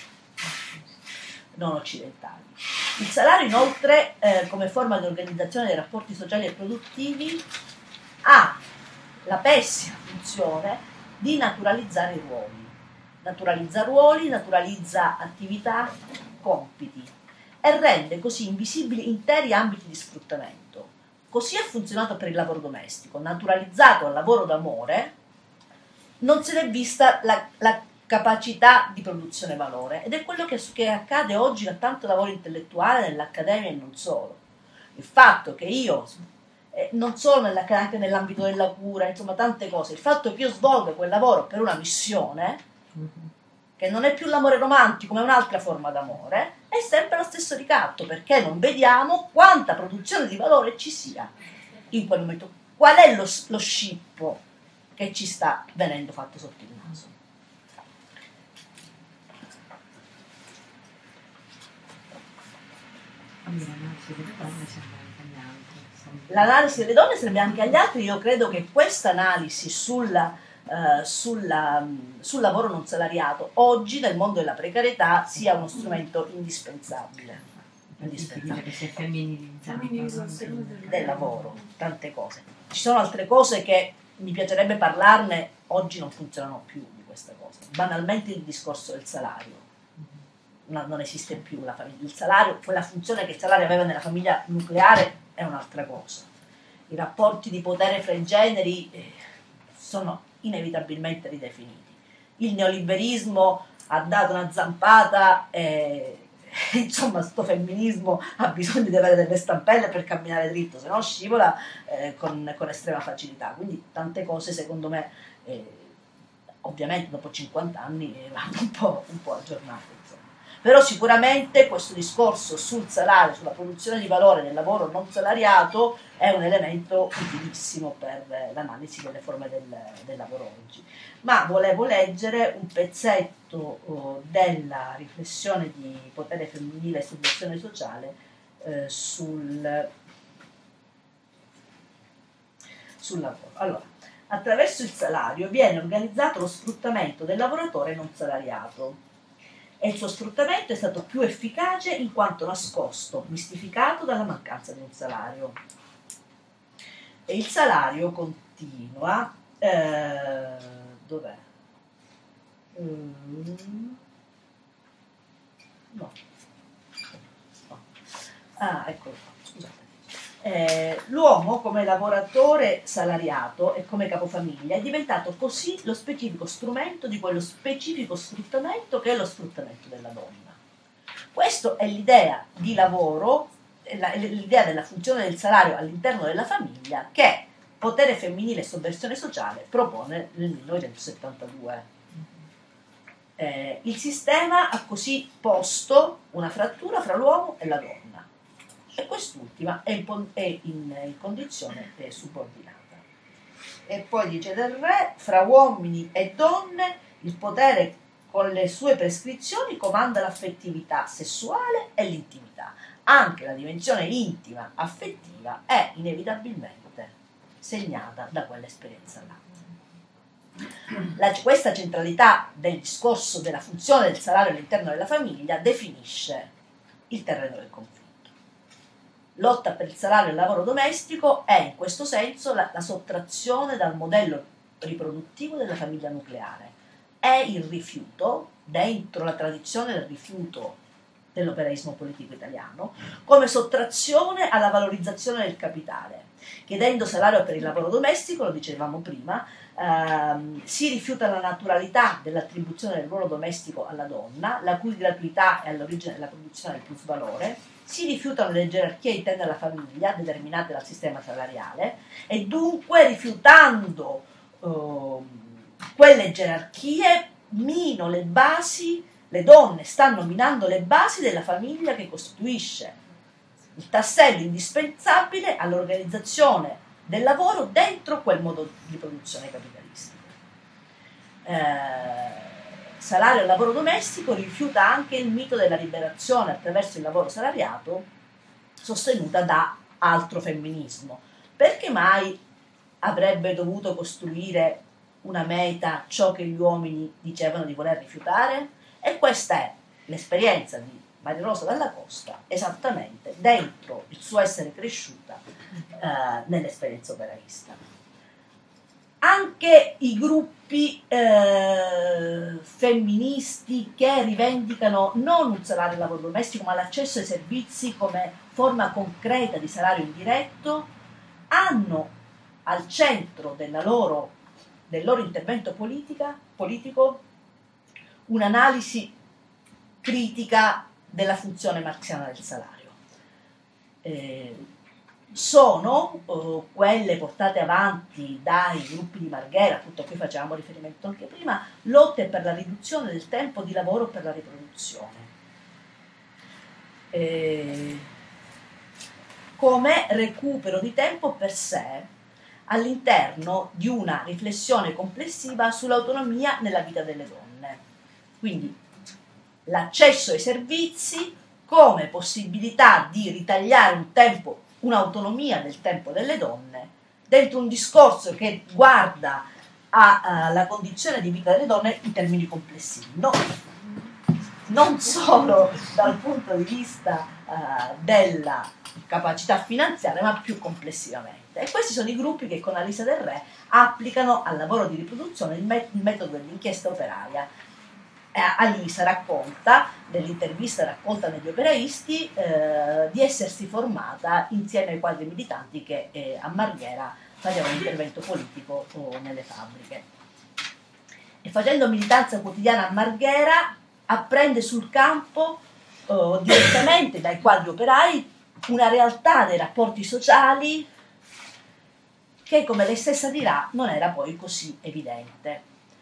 non occidentali. Il salario inoltre come forma di organizzazione dei rapporti sociali e produttivi ha la pessima funzione di naturalizzare i ruoli. Naturalizza attività, compiti e rende così invisibili interi ambiti di sfruttamento. Così ha funzionato per il lavoro domestico, naturalizzato al lavoro d'amore, non se n'è vista la capacità di produzione valore, ed è quello che accade oggi a tanto lavoro intellettuale nell'accademia e non solo. Il fatto che io, non solo anche nell'ambito della cura, insomma tante cose, il fatto che io svolga quel lavoro per una missione, che non è più l'amore romantico ma è un'altra forma d'amore, è sempre lo stesso ricatto, perché non vediamo quanta produzione di valore ci sia in quel momento, qual è lo scippo che ci sta venendo fatto sotto il naso. L'analisi delle donne serve anche agli altri. Io credo che questa analisi sul lavoro non salariato oggi nel mondo della precarietà sia uno strumento indispensabile Che si è femminilizzato del lavoro, tante cose. Ci sono altre cose che mi piacerebbe parlarne, oggi non funzionano più di questa cosa. Banalmente il discorso del salario. Non esiste più il salario, quella funzione che il salario aveva nella famiglia nucleare è un'altra cosa. I rapporti di potere fra i generi sono inevitabilmente ridefiniti. Il neoliberismo ha dato una zampata e insomma sto femminismo ha bisogno di avere delle stampelle per camminare dritto, se no scivola con estrema facilità. Quindi tante cose secondo me ovviamente dopo 50 anni vanno un po' aggiornate, insomma. Però sicuramente questo discorso sul salario, sulla produzione di valore del lavoro non salariato è un elemento utilissimo per l'analisi delle forme del lavoro oggi. Ma volevo leggere un pezzetto della riflessione di potere femminile e soggezione sociale sul lavoro. Allora, attraverso il salario viene organizzato lo sfruttamento del lavoratore non salariato e il suo sfruttamento è stato più efficace in quanto nascosto, mistificato dalla mancanza di un salario. E il salario continua, dov'è? No. Ah, eccolo qua, scusate. L'uomo come lavoratore salariato e come capofamiglia è diventato così lo specifico strumento di quello specifico sfruttamento che è lo sfruttamento della donna. Questa è l'idea di lavoro, l'idea della funzione del salario all'interno della famiglia che Potere femminile e sovversione sociale propone nel 1972. Il sistema ha così posto una frattura fra l'uomo e la donna e quest'ultima è in condizione subordinata. E poi dice del re, fra uomini e donne il potere con le sue prescrizioni comanda l'affettività sessuale e l'intimità. Anche la dimensione intima, affettiva è inevitabilmente segnata da quell'esperienza là. Questa centralità del discorso della funzione del salario all'interno della famiglia definisce il terreno del conflitto. Lotta per il salario e il lavoro domestico è in questo senso la sottrazione dal modello riproduttivo della famiglia nucleare. È il rifiuto, dentro la tradizione del rifiuto dell'operaismo politico italiano, come sottrazione alla valorizzazione del capitale. Chiedendo salario per il lavoro domestico, lo dicevamo prima, si rifiuta la naturalità dell'attribuzione del ruolo domestico alla donna, la cui gratuità è all'origine della produzione del plusvalore, si rifiutano le gerarchie interne alla famiglia, determinate dal sistema salariale, e dunque rifiutando quelle gerarchie, mino le basi, le donne stanno minando le basi della famiglia che costituisce il tassello indispensabile all'organizzazione del lavoro dentro quel modo di produzione capitalistico. Salario e lavoro domestico rifiuta anche il mito della liberazione attraverso il lavoro salariato sostenuta da altro femminismo. Perché mai avrebbe dovuto costruire una meta ciò che gli uomini dicevano di voler rifiutare? E questa è l'esperienza di Maria Rosa Dalla Costa esattamente dentro il suo essere cresciuta nell'esperienza operaista. Anche i gruppi femministi che rivendicano non un salario al lavoro domestico ma l'accesso ai servizi come forma concreta di salario indiretto hanno al centro del loro intervento politico un'analisi critica della funzione marxiana del salario. Sono quelle portate avanti dai gruppi di Marghera, appunto a cui facevamo riferimento anche prima, lotte per la riduzione del tempo di lavoro per la riproduzione. Come recupero di tempo per sé all'interno di una riflessione complessiva sull'autonomia nella vita delle donne. Quindi l'accesso ai servizi come possibilità di ritagliare un tempo, un'autonomia del tempo delle donne, dentro un discorso che guarda alla condizione di vita delle donne in termini complessivi, non solo dal punto di vista della capacità finanziaria, ma più complessivamente. E questi sono i gruppi che con Alisa Del Re applicano al lavoro di riproduzione il metodo dell'inchiesta operaia. Alisa racconta, nell'intervista racconta negli operaisti, di essersi formata insieme ai quadri militanti che a Marghera facevano intervento politico nelle fabbriche. E facendo militanza quotidiana a Marghera apprende sul campo direttamente dai quadri operai una realtà dei rapporti sociali che, come lei stessa dirà, non era poi così evidente.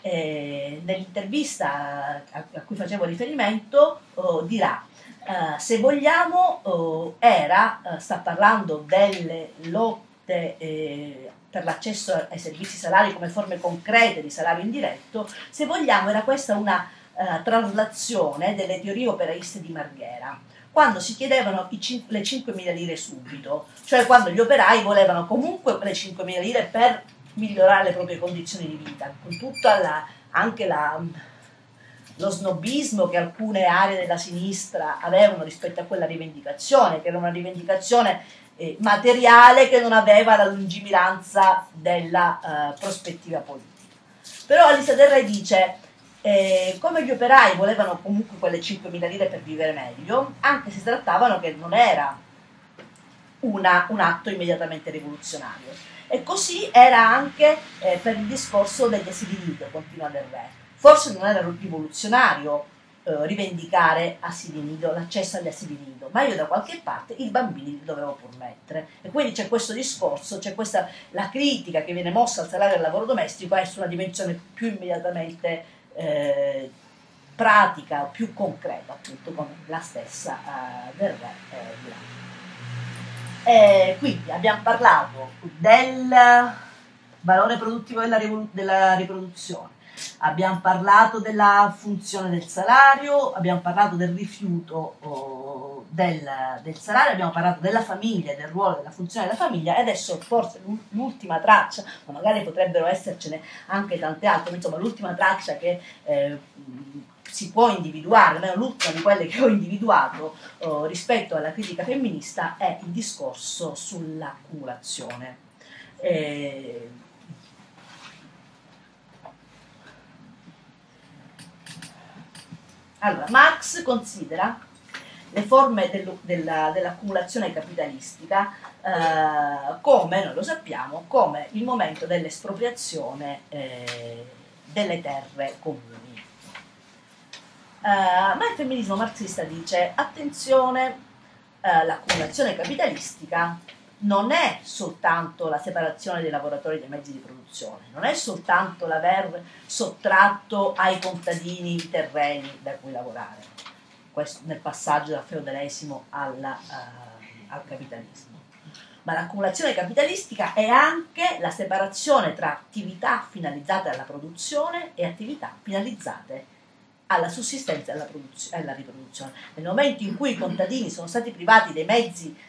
nell'intervista a cui facevo riferimento dirà se vogliamo sta parlando delle lotte per l'accesso ai servizi salari come forme concrete di salario indiretto, se vogliamo era questa una traslazione delle teorie operaiste di Marghera, quando si chiedevano le 5.000 lire subito, cioè quando gli operai volevano comunque le 5.000 lire per migliorare le proprie condizioni di vita, con tutta anche lo snobismo che alcune aree della sinistra avevano rispetto a quella rivendicazione, che era una rivendicazione materiale che non aveva la lungimiranza della prospettiva politica. Però Alisa Del Re dice come gli operai volevano comunque quelle 5.000 lire per vivere meglio, anche se trattavano che non era un atto immediatamente rivoluzionario. E così era anche per il discorso degli asili nido, continua Del Re. Forse non era rivoluzionario rivendicare asili nido, l'accesso agli asili nido, ma io da qualche parte i bambini li dovevo pur mettere. E quindi c'è questo discorso, c'è la critica che viene mossa al salario del lavoro domestico è su una dimensione più immediatamente pratica, più concreta, appunto, come la stessa Del Re dirà. Quindi abbiamo parlato del valore produttivo della riproduzione, abbiamo parlato della funzione del salario, abbiamo parlato del rifiuto del salario, abbiamo parlato della famiglia, del ruolo, della funzione della famiglia, e adesso forse l'ultima traccia, ma magari potrebbero essercene anche tante altre, ma insomma l'ultima traccia che si può individuare, almeno l'ultima di quelle che ho individuato rispetto alla critica femminista, è il discorso sull'accumulazione. Allora, Marx considera le forme dell'accumulazione capitalistica come, noi lo sappiamo, come il momento dell'espropriazione delle terre comuni. Ma il femminismo marxista dice, attenzione, l'accumulazione capitalistica non è soltanto la separazione dei lavoratori dai mezzi di produzione, non è soltanto l'aver sottratto ai contadini i terreni da cui lavorare, questo nel passaggio dal feudalesimo al capitalismo, ma l'accumulazione capitalistica è anche la separazione tra attività finalizzate alla produzione e attività finalizzate alla sussistenza e alla riproduzione. Nel momento in cui i contadini sono stati privati dei mezzi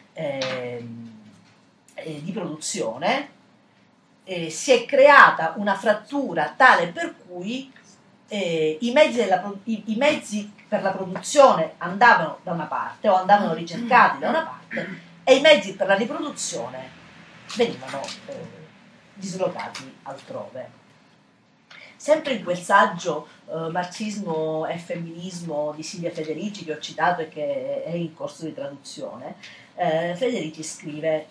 di produzione, si è creata una frattura tale per cui i mezzi per la produzione andavano da una parte o andavano ricercati da una parte e i mezzi per la riproduzione venivano dislocati altrove. Sempre in quel saggio Marxismo e femminismo di Silvia Federici, che ho citato e che è in corso di traduzione, Federici scrive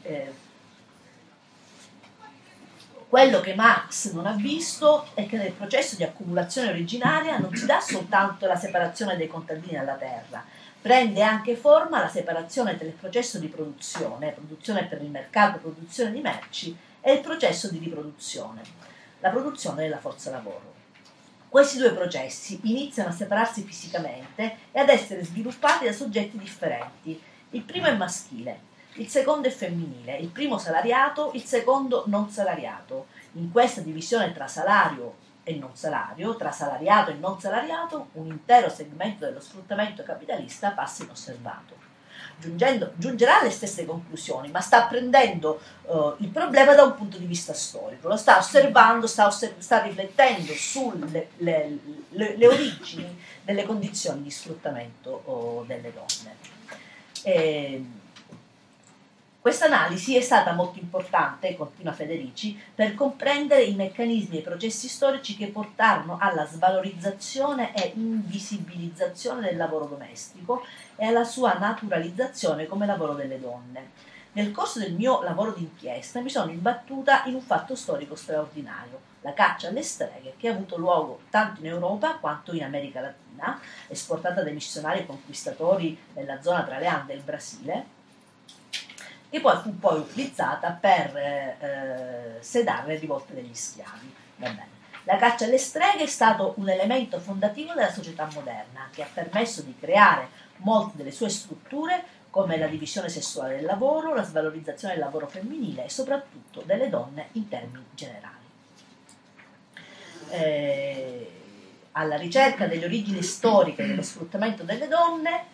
quello che Marx non ha visto è che nel processo di accumulazione originaria non si dà soltanto la separazione dei contadini dalla terra, prende anche forma la separazione del processo di produzione per il mercato, produzione di merci, e il processo di riproduzione, la produzione della forza lavoro. Questi due processi iniziano a separarsi fisicamente e ad essere sviluppati da soggetti differenti. Il primo è maschile, il secondo è femminile, il primo salariato, il secondo non salariato. In questa divisione tra salario e non salario, tra salariato e non salariato, un intero segmento dello sfruttamento capitalista passa inosservato. Giungerà alle stesse conclusioni, ma sta prendendo il problema da un punto di vista storico, lo sta osservando, sta riflettendo sulle le origini delle condizioni di sfruttamento delle donne. Questa analisi è stata molto importante, continua Federici, per comprendere i meccanismi e i processi storici che portarono alla svalorizzazione e invisibilizzazione del lavoro domestico e alla sua naturalizzazione come lavoro delle donne. Nel corso del mio lavoro d'inchiesta mi sono imbattuta in un fatto storico straordinario, la caccia alle streghe, che ha avuto luogo tanto in Europa quanto in America Latina, esportata dai missionari conquistatori nella zona tra le Ande e il Brasile, che poi fu utilizzata per sedare le rivolte degli schiavi. Va bene. La caccia alle streghe è stato un elemento fondativo della società moderna che ha permesso di creare molte delle sue strutture, come la divisione sessuale del lavoro, la svalorizzazione del lavoro femminile e soprattutto delle donne in termini generali. Alla ricerca delle origini storiche dello sfruttamento delle donne,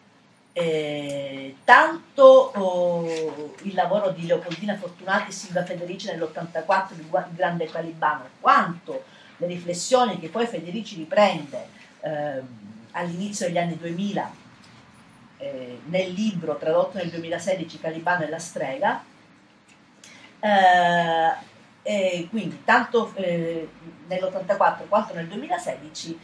tanto il lavoro di Leopoldina Fortunati e Silvia Federici nell'84 di Il Grande Calibano, quanto le riflessioni che poi Federici riprende all'inizio degli anni 2000 nel libro tradotto nel 2016 Calibano e la strega, e quindi tanto nell'84 quanto nel 2016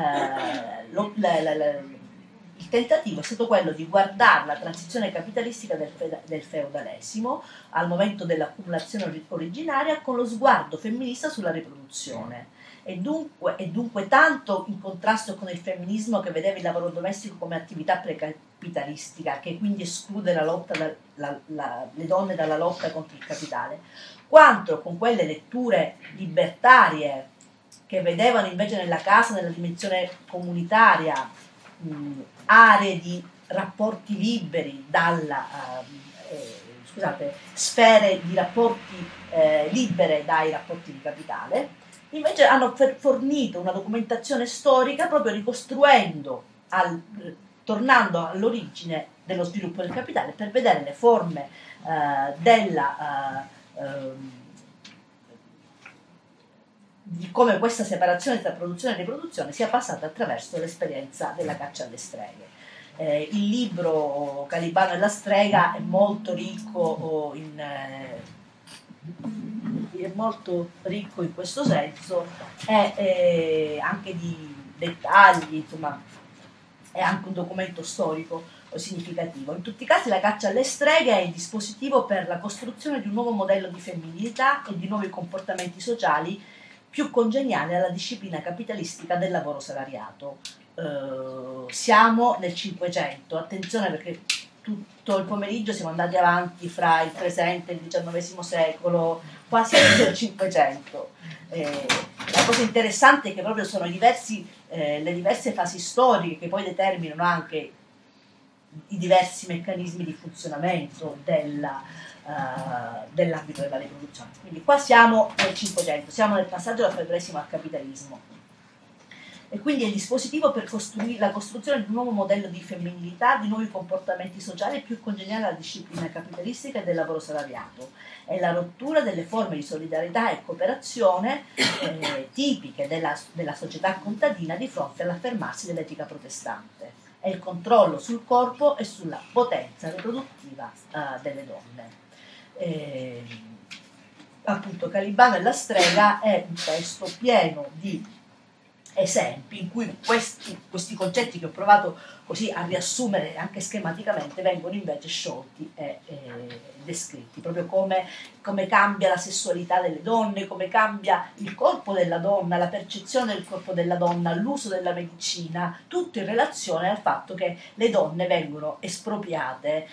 il tentativo è stato quello di guardare la transizione capitalistica del feudalesimo al momento dell'accumulazione originaria con lo sguardo femminista sulla riproduzione e dunque tanto in contrasto con il femminismo che vedeva il lavoro domestico come attività precapitalistica, che quindi esclude la lotta le donne dalla lotta contro il capitale, quanto con quelle letture libertarie che vedevano invece nella casa, nella dimensione comunitaria, aree di rapporti liberi sfere di rapporti libere dai rapporti di capitale. Invece hanno fornito una documentazione storica proprio ricostruendo, tornando all'origine dello sviluppo del capitale per vedere le forme di come questa separazione tra produzione e riproduzione sia passata attraverso l'esperienza della caccia alle streghe. Il libro Calibano e la strega è molto ricco in questo senso, è anche di dettagli, insomma, è anche un documento storico significativo. In tutti i casi la caccia alle streghe è il dispositivo per la costruzione di un nuovo modello di femminilità e di nuovi comportamenti sociali più congeniali alla disciplina capitalistica del lavoro salariato. Siamo nel Cinquecento, attenzione perché tutto il pomeriggio siamo andati avanti fra il presente e il XIX secolo, quasi nel Cinquecento. La cosa interessante è che proprio sono le diverse fasi storiche che poi determinano anche i diversi meccanismi di funzionamento dell'ambito della riproduzione. Quindi qua siamo nel Cinquecento, siamo nel passaggio dal feudalesimo al capitalismo. E quindi è il dispositivo per la costruzione di un nuovo modello di femminilità, di nuovi comportamenti sociali più congeniali alla disciplina capitalistica e del lavoro salariato. È la rottura delle forme di solidarietà e cooperazione tipiche della società contadina di fronte all'affermarsi dell'etica protestante. È il controllo sul corpo e sulla potenza riproduttiva delle donne. Appunto, Calibano e la strega è un testo pieno di esempi in cui questi concetti che ho provato così a riassumere anche schematicamente vengono invece sciolti e descritti, proprio come cambia la sessualità delle donne, come cambia il corpo della donna, la percezione del corpo della donna, l'uso della medicina, tutto in relazione al fatto che le donne vengono espropriate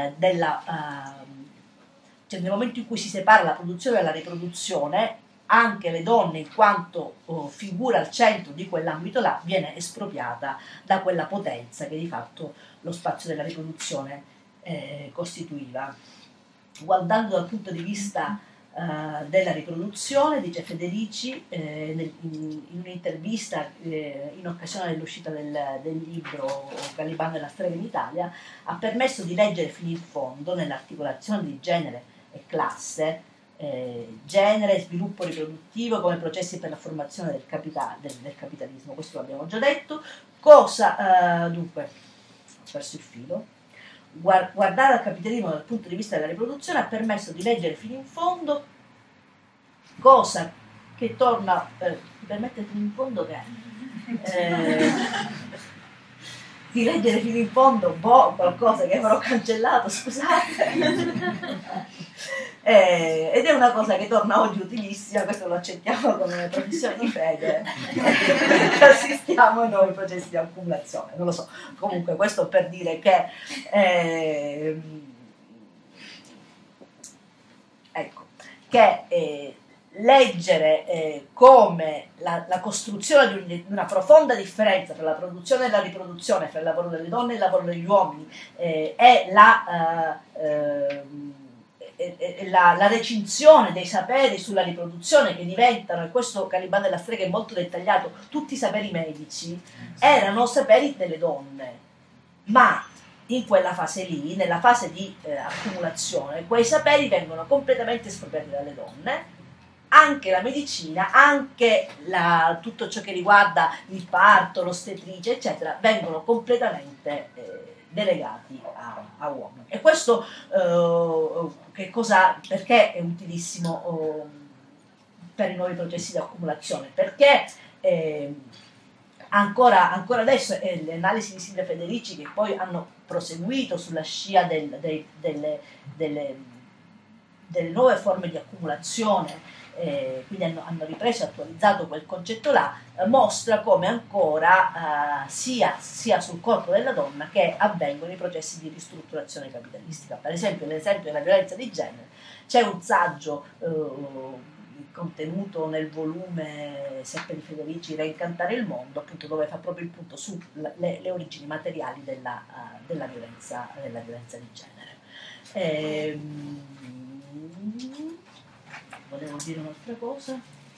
cioè nel momento in cui si separa la produzione dalla riproduzione, anche le donne, in quanto figura al centro di quell'ambito là, viene espropriata da quella potenza che di fatto lo spazio della riproduzione costituiva. Guardando dal punto di vista della riproduzione, dice Federici in un'intervista in occasione dell'uscita del libro Calibano e la strega in Italia, ha permesso di leggere fino in fondo nell'articolazione di genere e classe, genere e sviluppo riproduttivo come processi per la formazione del capitalismo, questo l'abbiamo già detto. Dunque, ho perso il filo. Guardare al capitalismo dal punto di vista della riproduzione ha permesso di leggere fino in fondo cosa che torna, mi permette fino in fondo che di leggere fino in fondo qualcosa che avrò cancellato, scusate. Ed è una cosa che torna oggi utilissima, questo lo accettiamo come professione di fede, perché assistiamo noi ai processi di accumulazione, non lo so, comunque questo per dire che leggere come la costruzione di una profonda differenza tra la produzione e la riproduzione, fra il lavoro delle donne e il lavoro degli uomini, e la recinzione dei saperi sulla riproduzione, che diventano, e questo Caliban della Strega è molto dettagliato, tutti i saperi medici, erano saperi delle donne, ma in quella fase lì, nella fase di accumulazione, quei saperi vengono completamente espropriati dalle donne, anche la medicina, anche tutto ciò che riguarda il parto, l'ostetricia, eccetera, vengono completamente delegati a uomini. E questo perché è utilissimo per i nuovi processi di accumulazione? Perché ancora adesso le analisi di Silvia Federici, che poi hanno proseguito sulla scia delle nuove forme di accumulazione, quindi hanno ripreso e attualizzato quel concetto là, mostra come ancora sia sul corpo della donna che avvengono i processi di ristrutturazione capitalistica. Per esempio, nell'esempio della violenza di genere, c'è un saggio contenuto nel volume Seppe di Federici, Reincantare il mondo, appunto, dove fa proprio il punto sulle origini materiali della violenza di genere. Volevo dire un'altra cosa,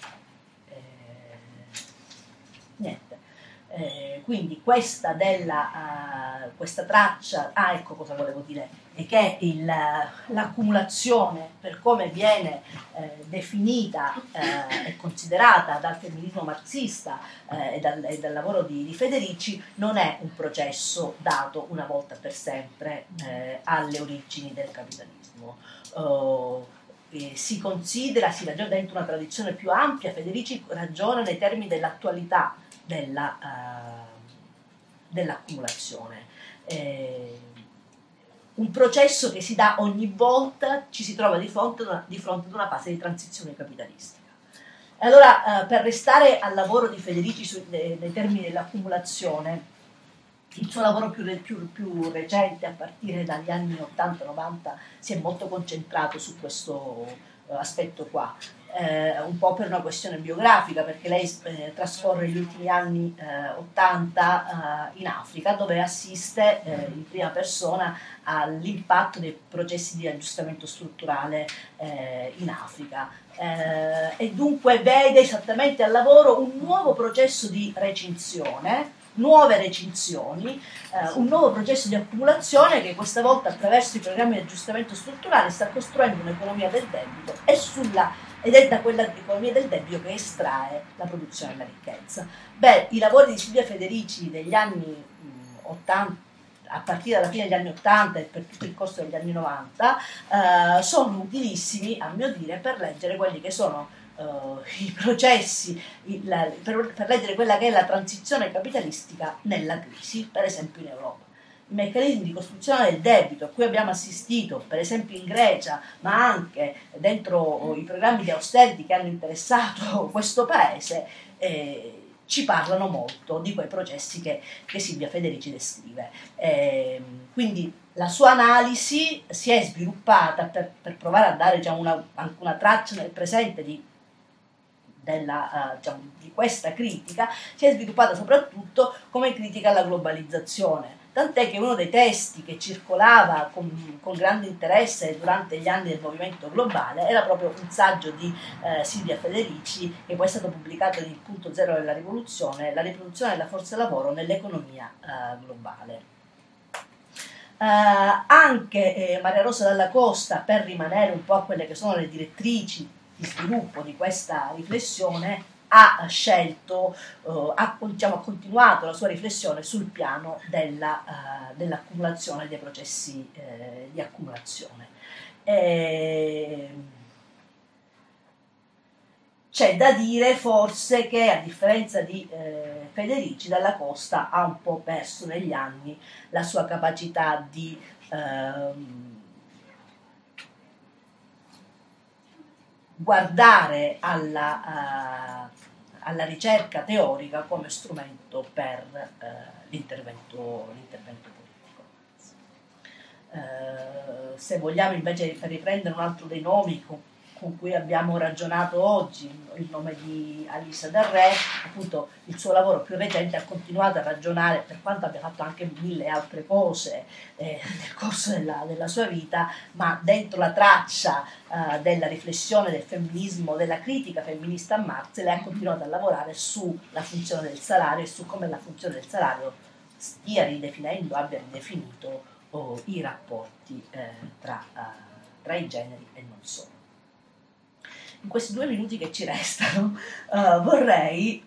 niente. Quindi questa traccia, ecco cosa volevo dire, è che l'accumulazione, per come viene definita e considerata dal femminismo marxista e dal lavoro di Federici, non è un processo dato una volta per sempre alle origini del capitalismo. Si ragiona dentro una tradizione più ampia. Federici ragiona nei termini dell'attualità dell'accumulazione. Un processo che si dà ogni volta ci si trova di fronte ad una fase di transizione capitalistica. Allora, per restare al lavoro di Federici nei termini dell'accumulazione, il suo lavoro più recente, a partire dagli anni 80-90, si è molto concentrato su questo aspetto qua, un po' per una questione biografica, perché lei trascorre gli ultimi anni 80 in Africa, dove assiste in prima persona all'impatto dei processi di aggiustamento strutturale in Africa. E dunque vede esattamente al lavoro un nuovo processo di recinzione, nuove recinzioni, un nuovo processo di accumulazione che questa volta, attraverso i programmi di aggiustamento strutturale, sta costruendo un'economia del debito ed è da quella economia del debito che estrae la produzione della ricchezza. I lavori di Silvia Federici degli anni 80, a partire dalla fine degli anni 80 e per tutto il corso degli anni 90, sono utilissimi, a mio dire, per leggere quelli che sono i processi, per leggere quella che è la transizione capitalistica nella crisi, per esempio in Europa. I meccanismi di costruzione del debito a cui abbiamo assistito, per esempio in Grecia, ma anche dentro i programmi di austerity che hanno interessato questo paese, ci parlano molto di quei processi che Silvia Federici descrive. Quindi la sua analisi si è sviluppata per provare a dare anche una traccia nel presente di questa critica, si è sviluppata soprattutto come critica alla globalizzazione, tant'è che uno dei testi che circolava con grande interesse durante gli anni del movimento globale era proprio un saggio di Silvia Federici, che poi è stato pubblicato in Il punto zero della rivoluzione, la riproduzione della forza lavoro nell'economia globale. Anche Maria Rosa Dalla Costa, per rimanere un po' a quelle che sono le direttrici di sviluppo di questa riflessione, ha scelto, ha continuato la sua riflessione sul piano dell'accumulazione, dei processi di accumulazione. C'è da dire forse che, a differenza di Federici, Dalla Costa ha un po' perso negli anni la sua capacità di guardare alla ricerca teorica come strumento per l'intervento politico. Se vogliamo invece riprendere un altro dei nomi con cui abbiamo ragionato oggi, il nome di Alisa Del Re, appunto il suo lavoro più recente ha continuato a ragionare, per quanto abbia fatto anche 1000 altre cose nel corso della sua vita, ma dentro la traccia della riflessione del femminismo, della critica femminista a Marx, lei ha continuato a lavorare sulla funzione del salario e su come la funzione del salario stia ridefinendo, abbia ridefinito i rapporti tra i generi e non solo. In questi 2 minuti che ci restano vorrei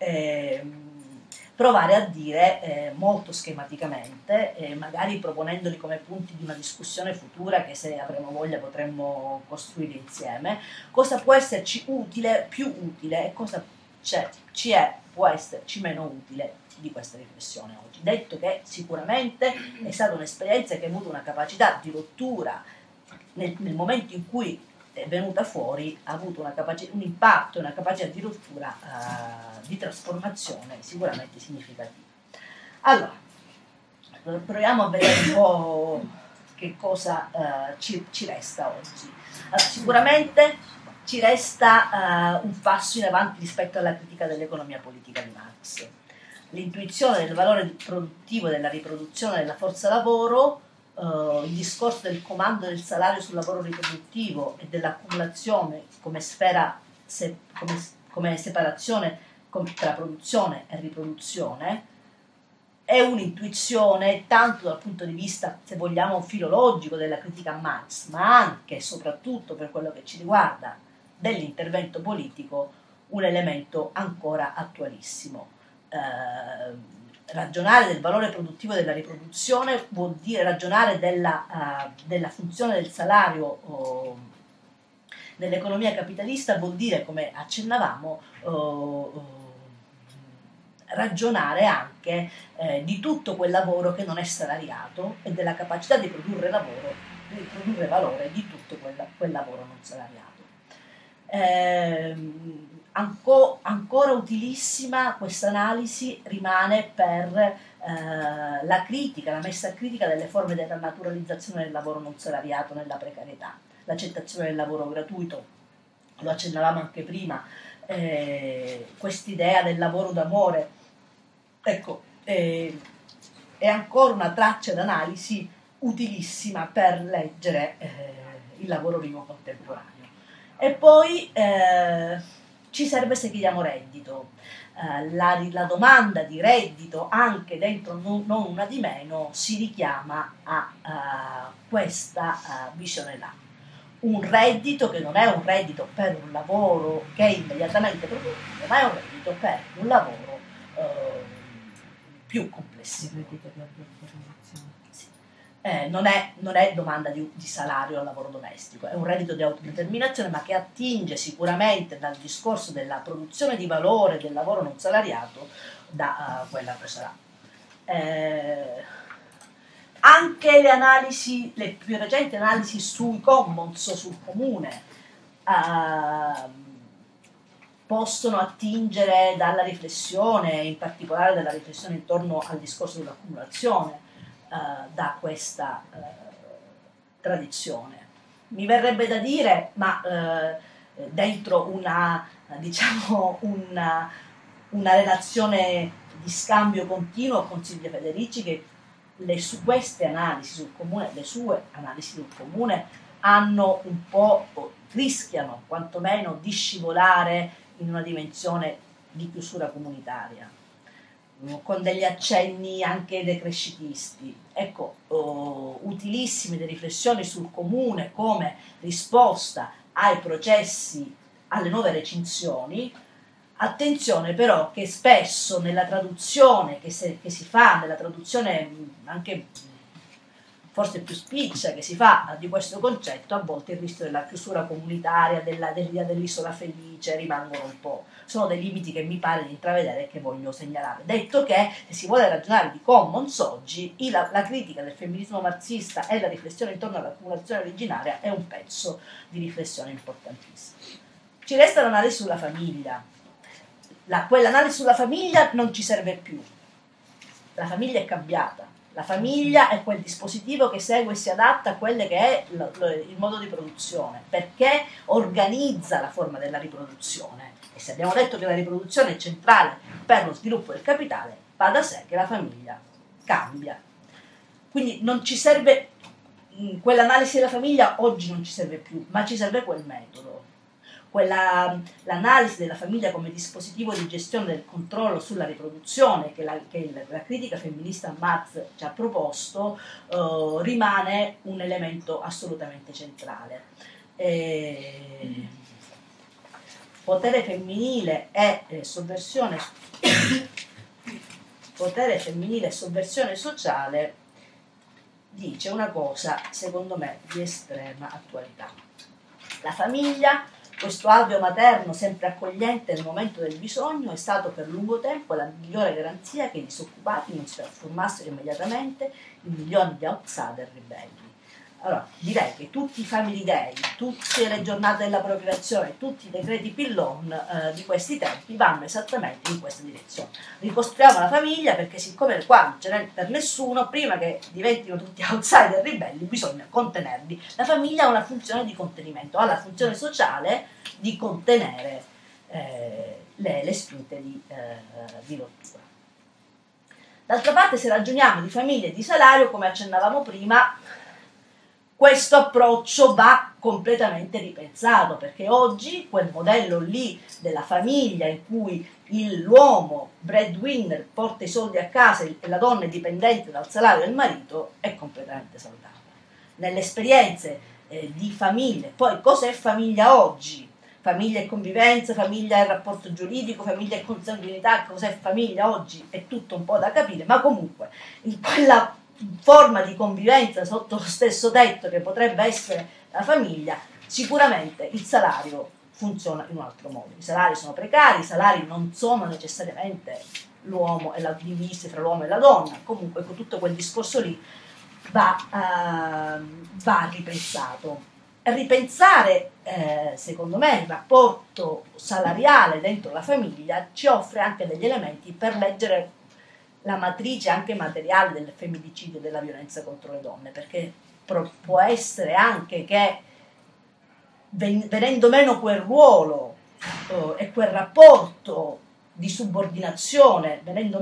provare a dire molto schematicamente, magari proponendoli come punti di una discussione futura che se avremo voglia potremmo costruire insieme, cosa può esserci utile, più utile, e cosa può esserci meno utile di questa riflessione oggi. Detto che sicuramente è stata un'esperienza che ha avuto una capacità di rottura nel momento in cui è venuta fuori, ha avuto un impatto e una capacità di rottura, di trasformazione sicuramente significativa. Allora, proviamo a vedere un po' che cosa ci resta oggi. Allora, sicuramente ci resta un passo in avanti rispetto alla critica dell'economia politica di Marx. L'intuizione del valore produttivo della riproduzione della forza lavoro, il discorso del comando del salario sul lavoro riproduttivo e dell'accumulazione come sfera, come separazione tra produzione e riproduzione, è un'intuizione tanto dal punto di vista, se vogliamo, filologico della critica a Marx, ma anche e soprattutto per quello che ci riguarda dell'intervento politico, un elemento ancora attualissimo. Ragionare del valore produttivo della riproduzione vuol dire ragionare della funzione del salario nell'economia capitalista, vuol dire, come accennavamo, ragionare anche di tutto quel lavoro che non è salariato e della capacità di produrre valore di tutto quel lavoro non salariato. Ancora utilissima questa analisi rimane per la messa a critica delle forme della naturalizzazione del lavoro non salariato nella precarietà, l'accettazione del lavoro gratuito, lo accennavamo anche prima, quest'idea del lavoro d'amore, ecco, è ancora una traccia d'analisi utilissima per leggere il lavoro vivo contemporaneo. E poi ci serve se chiediamo reddito. La domanda di reddito, anche dentro non una di meno, si richiama a questa visione là. Un reddito che non è un reddito per un lavoro che è immediatamente produttivo, ma è un reddito per un lavoro più complessivo. Non è domanda di quantificazione al lavoro domestico, è un reddito di autodeterminazione, ma che attinge sicuramente dal discorso della produzione di valore del lavoro non salariato da quella precedente. Anche le più recenti analisi sui commons, sul comune, possono attingere dalla riflessione, in particolare dalla riflessione intorno al discorso dell'accumulazione, da questa tradizione. Mi verrebbe da dire, ma dentro una relazione di scambio continuo con Silvia Federici, che queste analisi sul comune, le sue analisi sul comune, hanno un po', rischiano quantomeno di scivolare in una dimensione di chiusura comunitaria, con degli accenni anche decrescitisti. Ecco, utilissime le riflessioni sul comune come risposta ai processi, alle nuove recinzioni. Attenzione però che spesso nella traduzione che si fa, nella traduzione anche forse più spiccia che si fa di questo concetto, a volte il rischio della chiusura comunitaria, dell'idea dell'isola felice rimangono un po'. Sono dei limiti che mi pare di intravedere e che voglio segnalare. Detto che, se si vuole ragionare di commons oggi, la critica del femminismo marxista e la riflessione intorno all'accumulazione originaria è un pezzo di riflessione importantissimo. Ci resta l'analisi sulla famiglia. Quell'analisi sulla famiglia non ci serve più. La famiglia è cambiata. La famiglia è quel dispositivo che segue e si adatta a quello che è il modo di produzione, perché organizza la forma della riproduzione. E se abbiamo detto che la riproduzione è centrale per lo sviluppo del capitale, va da sé che la famiglia cambia. Quindi non ci serve, quell'analisi della famiglia oggi non ci serve più, ma ci serve quel metodo. L'analisi della famiglia come dispositivo di gestione del controllo sulla riproduzione che la critica femminista Marx ci ha proposto rimane un elemento assolutamente centrale. Potere femminile e sovversione sociale dice una cosa secondo me di estrema attualità. La famiglia, questo alveo materno sempre accogliente nel momento del bisogno, è stato per lungo tempo la migliore garanzia che i disoccupati non si trasformassero immediatamente in milioni di outsider ribelli. Allora, direi che tutti i Family Day, tutte le giornate della procreazione, tutti i decreti pillon di questi tempi vanno esattamente in questa direzione. Ricostruiamo la famiglia perché siccome qua non ce n'è per nessuno, prima che diventino tutti outsider ribelli bisogna contenerli. La famiglia ha una funzione di contenimento, ha la funzione sociale di contenere le spinte di rottura. D'altra parte, se ragioniamo di famiglia e di salario, come accennavamo prima, questo approccio va completamente ripensato, perché oggi quel modello lì della famiglia in cui l'uomo breadwinner porta i soldi a casa e la donna è dipendente dal salario del marito è completamente saltato. Nelle esperienze di famiglie, poi cos'è famiglia oggi? Famiglia e convivenza, famiglia e rapporto giuridico, famiglia e consanguinità, cos'è famiglia oggi? È tutto un po' da capire, ma comunque in quella forma di convivenza sotto lo stesso tetto che potrebbe essere la famiglia, sicuramente il salario funziona in un altro modo. I salari sono precari, i salari non sono necessariamente l'uomo e la divisi fra l'uomo e la donna, comunque con tutto quel discorso lì va ripensato. Ripensare, secondo me, il rapporto salariale dentro la famiglia ci offre anche degli elementi per leggere la matrice anche materiale del femminicidio e della violenza contro le donne, perché può essere anche che venendo meno quel ruolo e quel rapporto di subordinazione,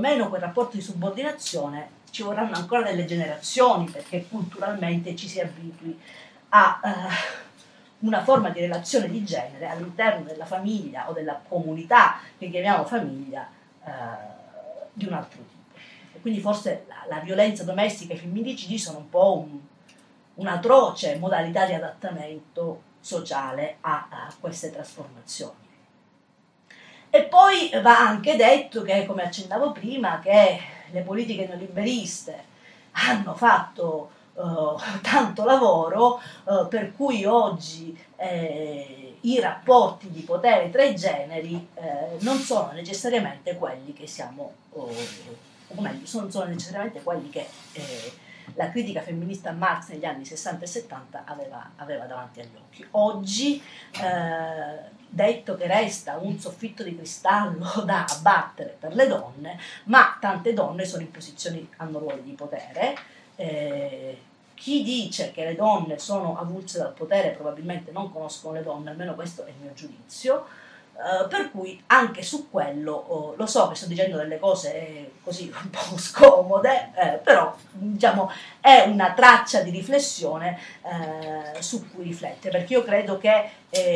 ci vorranno ancora delle generazioni perché culturalmente ci si abitui a una forma di relazione di genere all'interno della famiglia o della comunità che chiamiamo famiglia di un altro tipo. Quindi forse la violenza domestica e i femminicidi sono un po' un'atroce modalità di adattamento sociale a queste trasformazioni. E poi va anche detto che, come accennavo prima, che le politiche neoliberiste hanno fatto tanto lavoro per cui oggi i rapporti di potere tra i generi non sono necessariamente quelli che siamo o meglio, non sono necessariamente quelli che la critica femminista Marx negli anni 60 e 70 aveva davanti agli occhi. Oggi, detto che resta un soffitto di cristallo da abbattere per le donne, ma tante donne sono in posizioni, hanno ruoli di potere. Chi dice che le donne sono avulse dal potere probabilmente non conoscono le donne, almeno questo è il mio giudizio. Per cui anche su quello lo so che sto dicendo delle cose così un po' scomode, però diciamo è una traccia di riflessione su cui riflettere, perché io credo che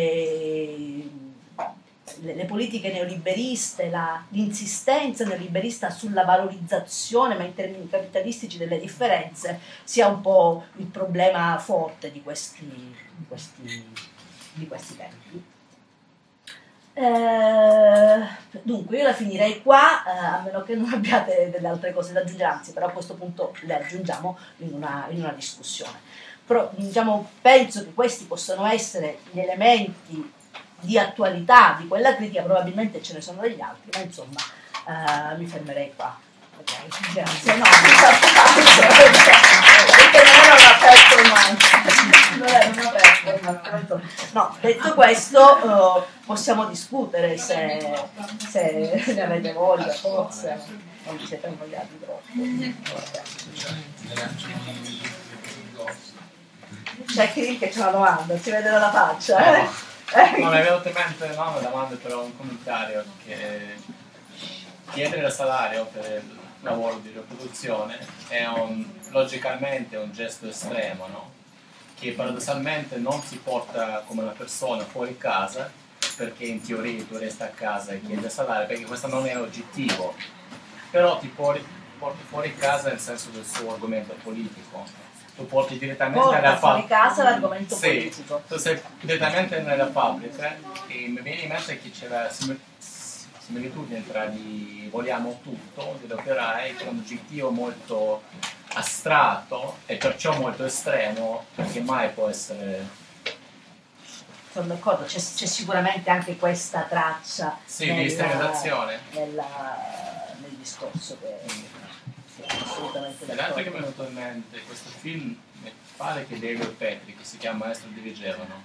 le politiche neoliberiste, l'insistenza neoliberista sulla valorizzazione, ma in termini capitalistici, delle differenze, sia un po' il problema forte di questi tempi. Dunque io la finirei qua, a meno che non abbiate delle altre cose da aggiungere, anzi però a questo punto le aggiungiamo in una discussione. Però diciamo, penso che questi possano essere gli elementi di attualità di quella critica, probabilmente ce ne sono degli altri, ma insomma mi fermerei qua. Okay, grazie. No, perché non era una performance. No, detto questo possiamo discutere se ne avete voglia, forse. non vi siete annoiati troppo. C'è chi che c'è una domanda, si vede dalla faccia, eh? No, mi è venuto in mente non una domanda, però un commentario, che chiedere il salario per il lavoro di riproduzione è logicamente un gesto estremo, no? Che paradossalmente non si porta come una persona fuori casa, perché in teoria tu resti a casa e chiedi il salario, perché questo non è oggettivo, però ti porti fuori casa nel senso del suo argomento politico. Tu porti direttamente nella fuori fabbrica. casa l'argomento Sì, politico. tu sei direttamente nella fabbrica e mi viene in mente che c'è la similitudine tra di vogliamo tutto degli operai, che è un oggettivo molto astratto e perciò molto estremo, perché mai può essere... Sono d'accordo, c'è sicuramente anche questa traccia di estremizzazione nel discorso che assolutamente l'altro che mi è venuto in mente, questo film mi pare che David Petri, che si chiama Maestro di Vigevano.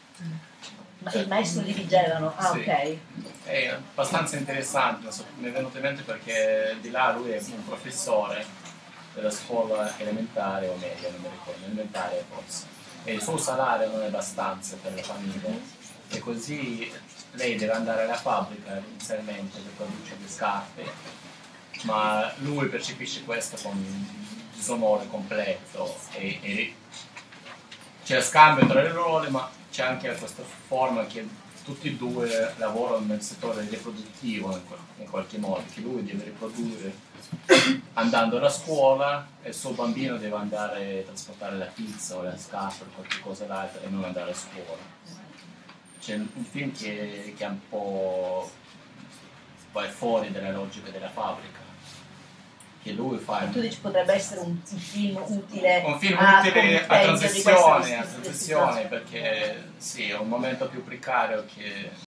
Ma il maestro di Vigevano, Sì. ok. È abbastanza interessante, mi è venuto in mente perché di là lui è un professore della scuola elementare o media, non mi ricordo, elementare forse. E il suo salario non è abbastanza per le famiglie e così lei deve andare alla fabbrica inizialmente per produrre le scarpe, ma lui percepisce questo con un disonore completo e c'è scambio tra le ruoli, ma c'è anche questa forma che tutti e due lavorano nel settore riproduttivo in qualche modo, che lui deve riprodurre andando alla scuola e il suo bambino deve andare a trasportare la pizza o la scarpa o qualche cosa d'altro e non andare a scuola. C'è un film che è un po' vai fuori dalla logica della fabbrica, che lui fa. Tu dici potrebbe essere un film utile Un film a utile a compendio di questa transizione, perché sì, è un momento più precario che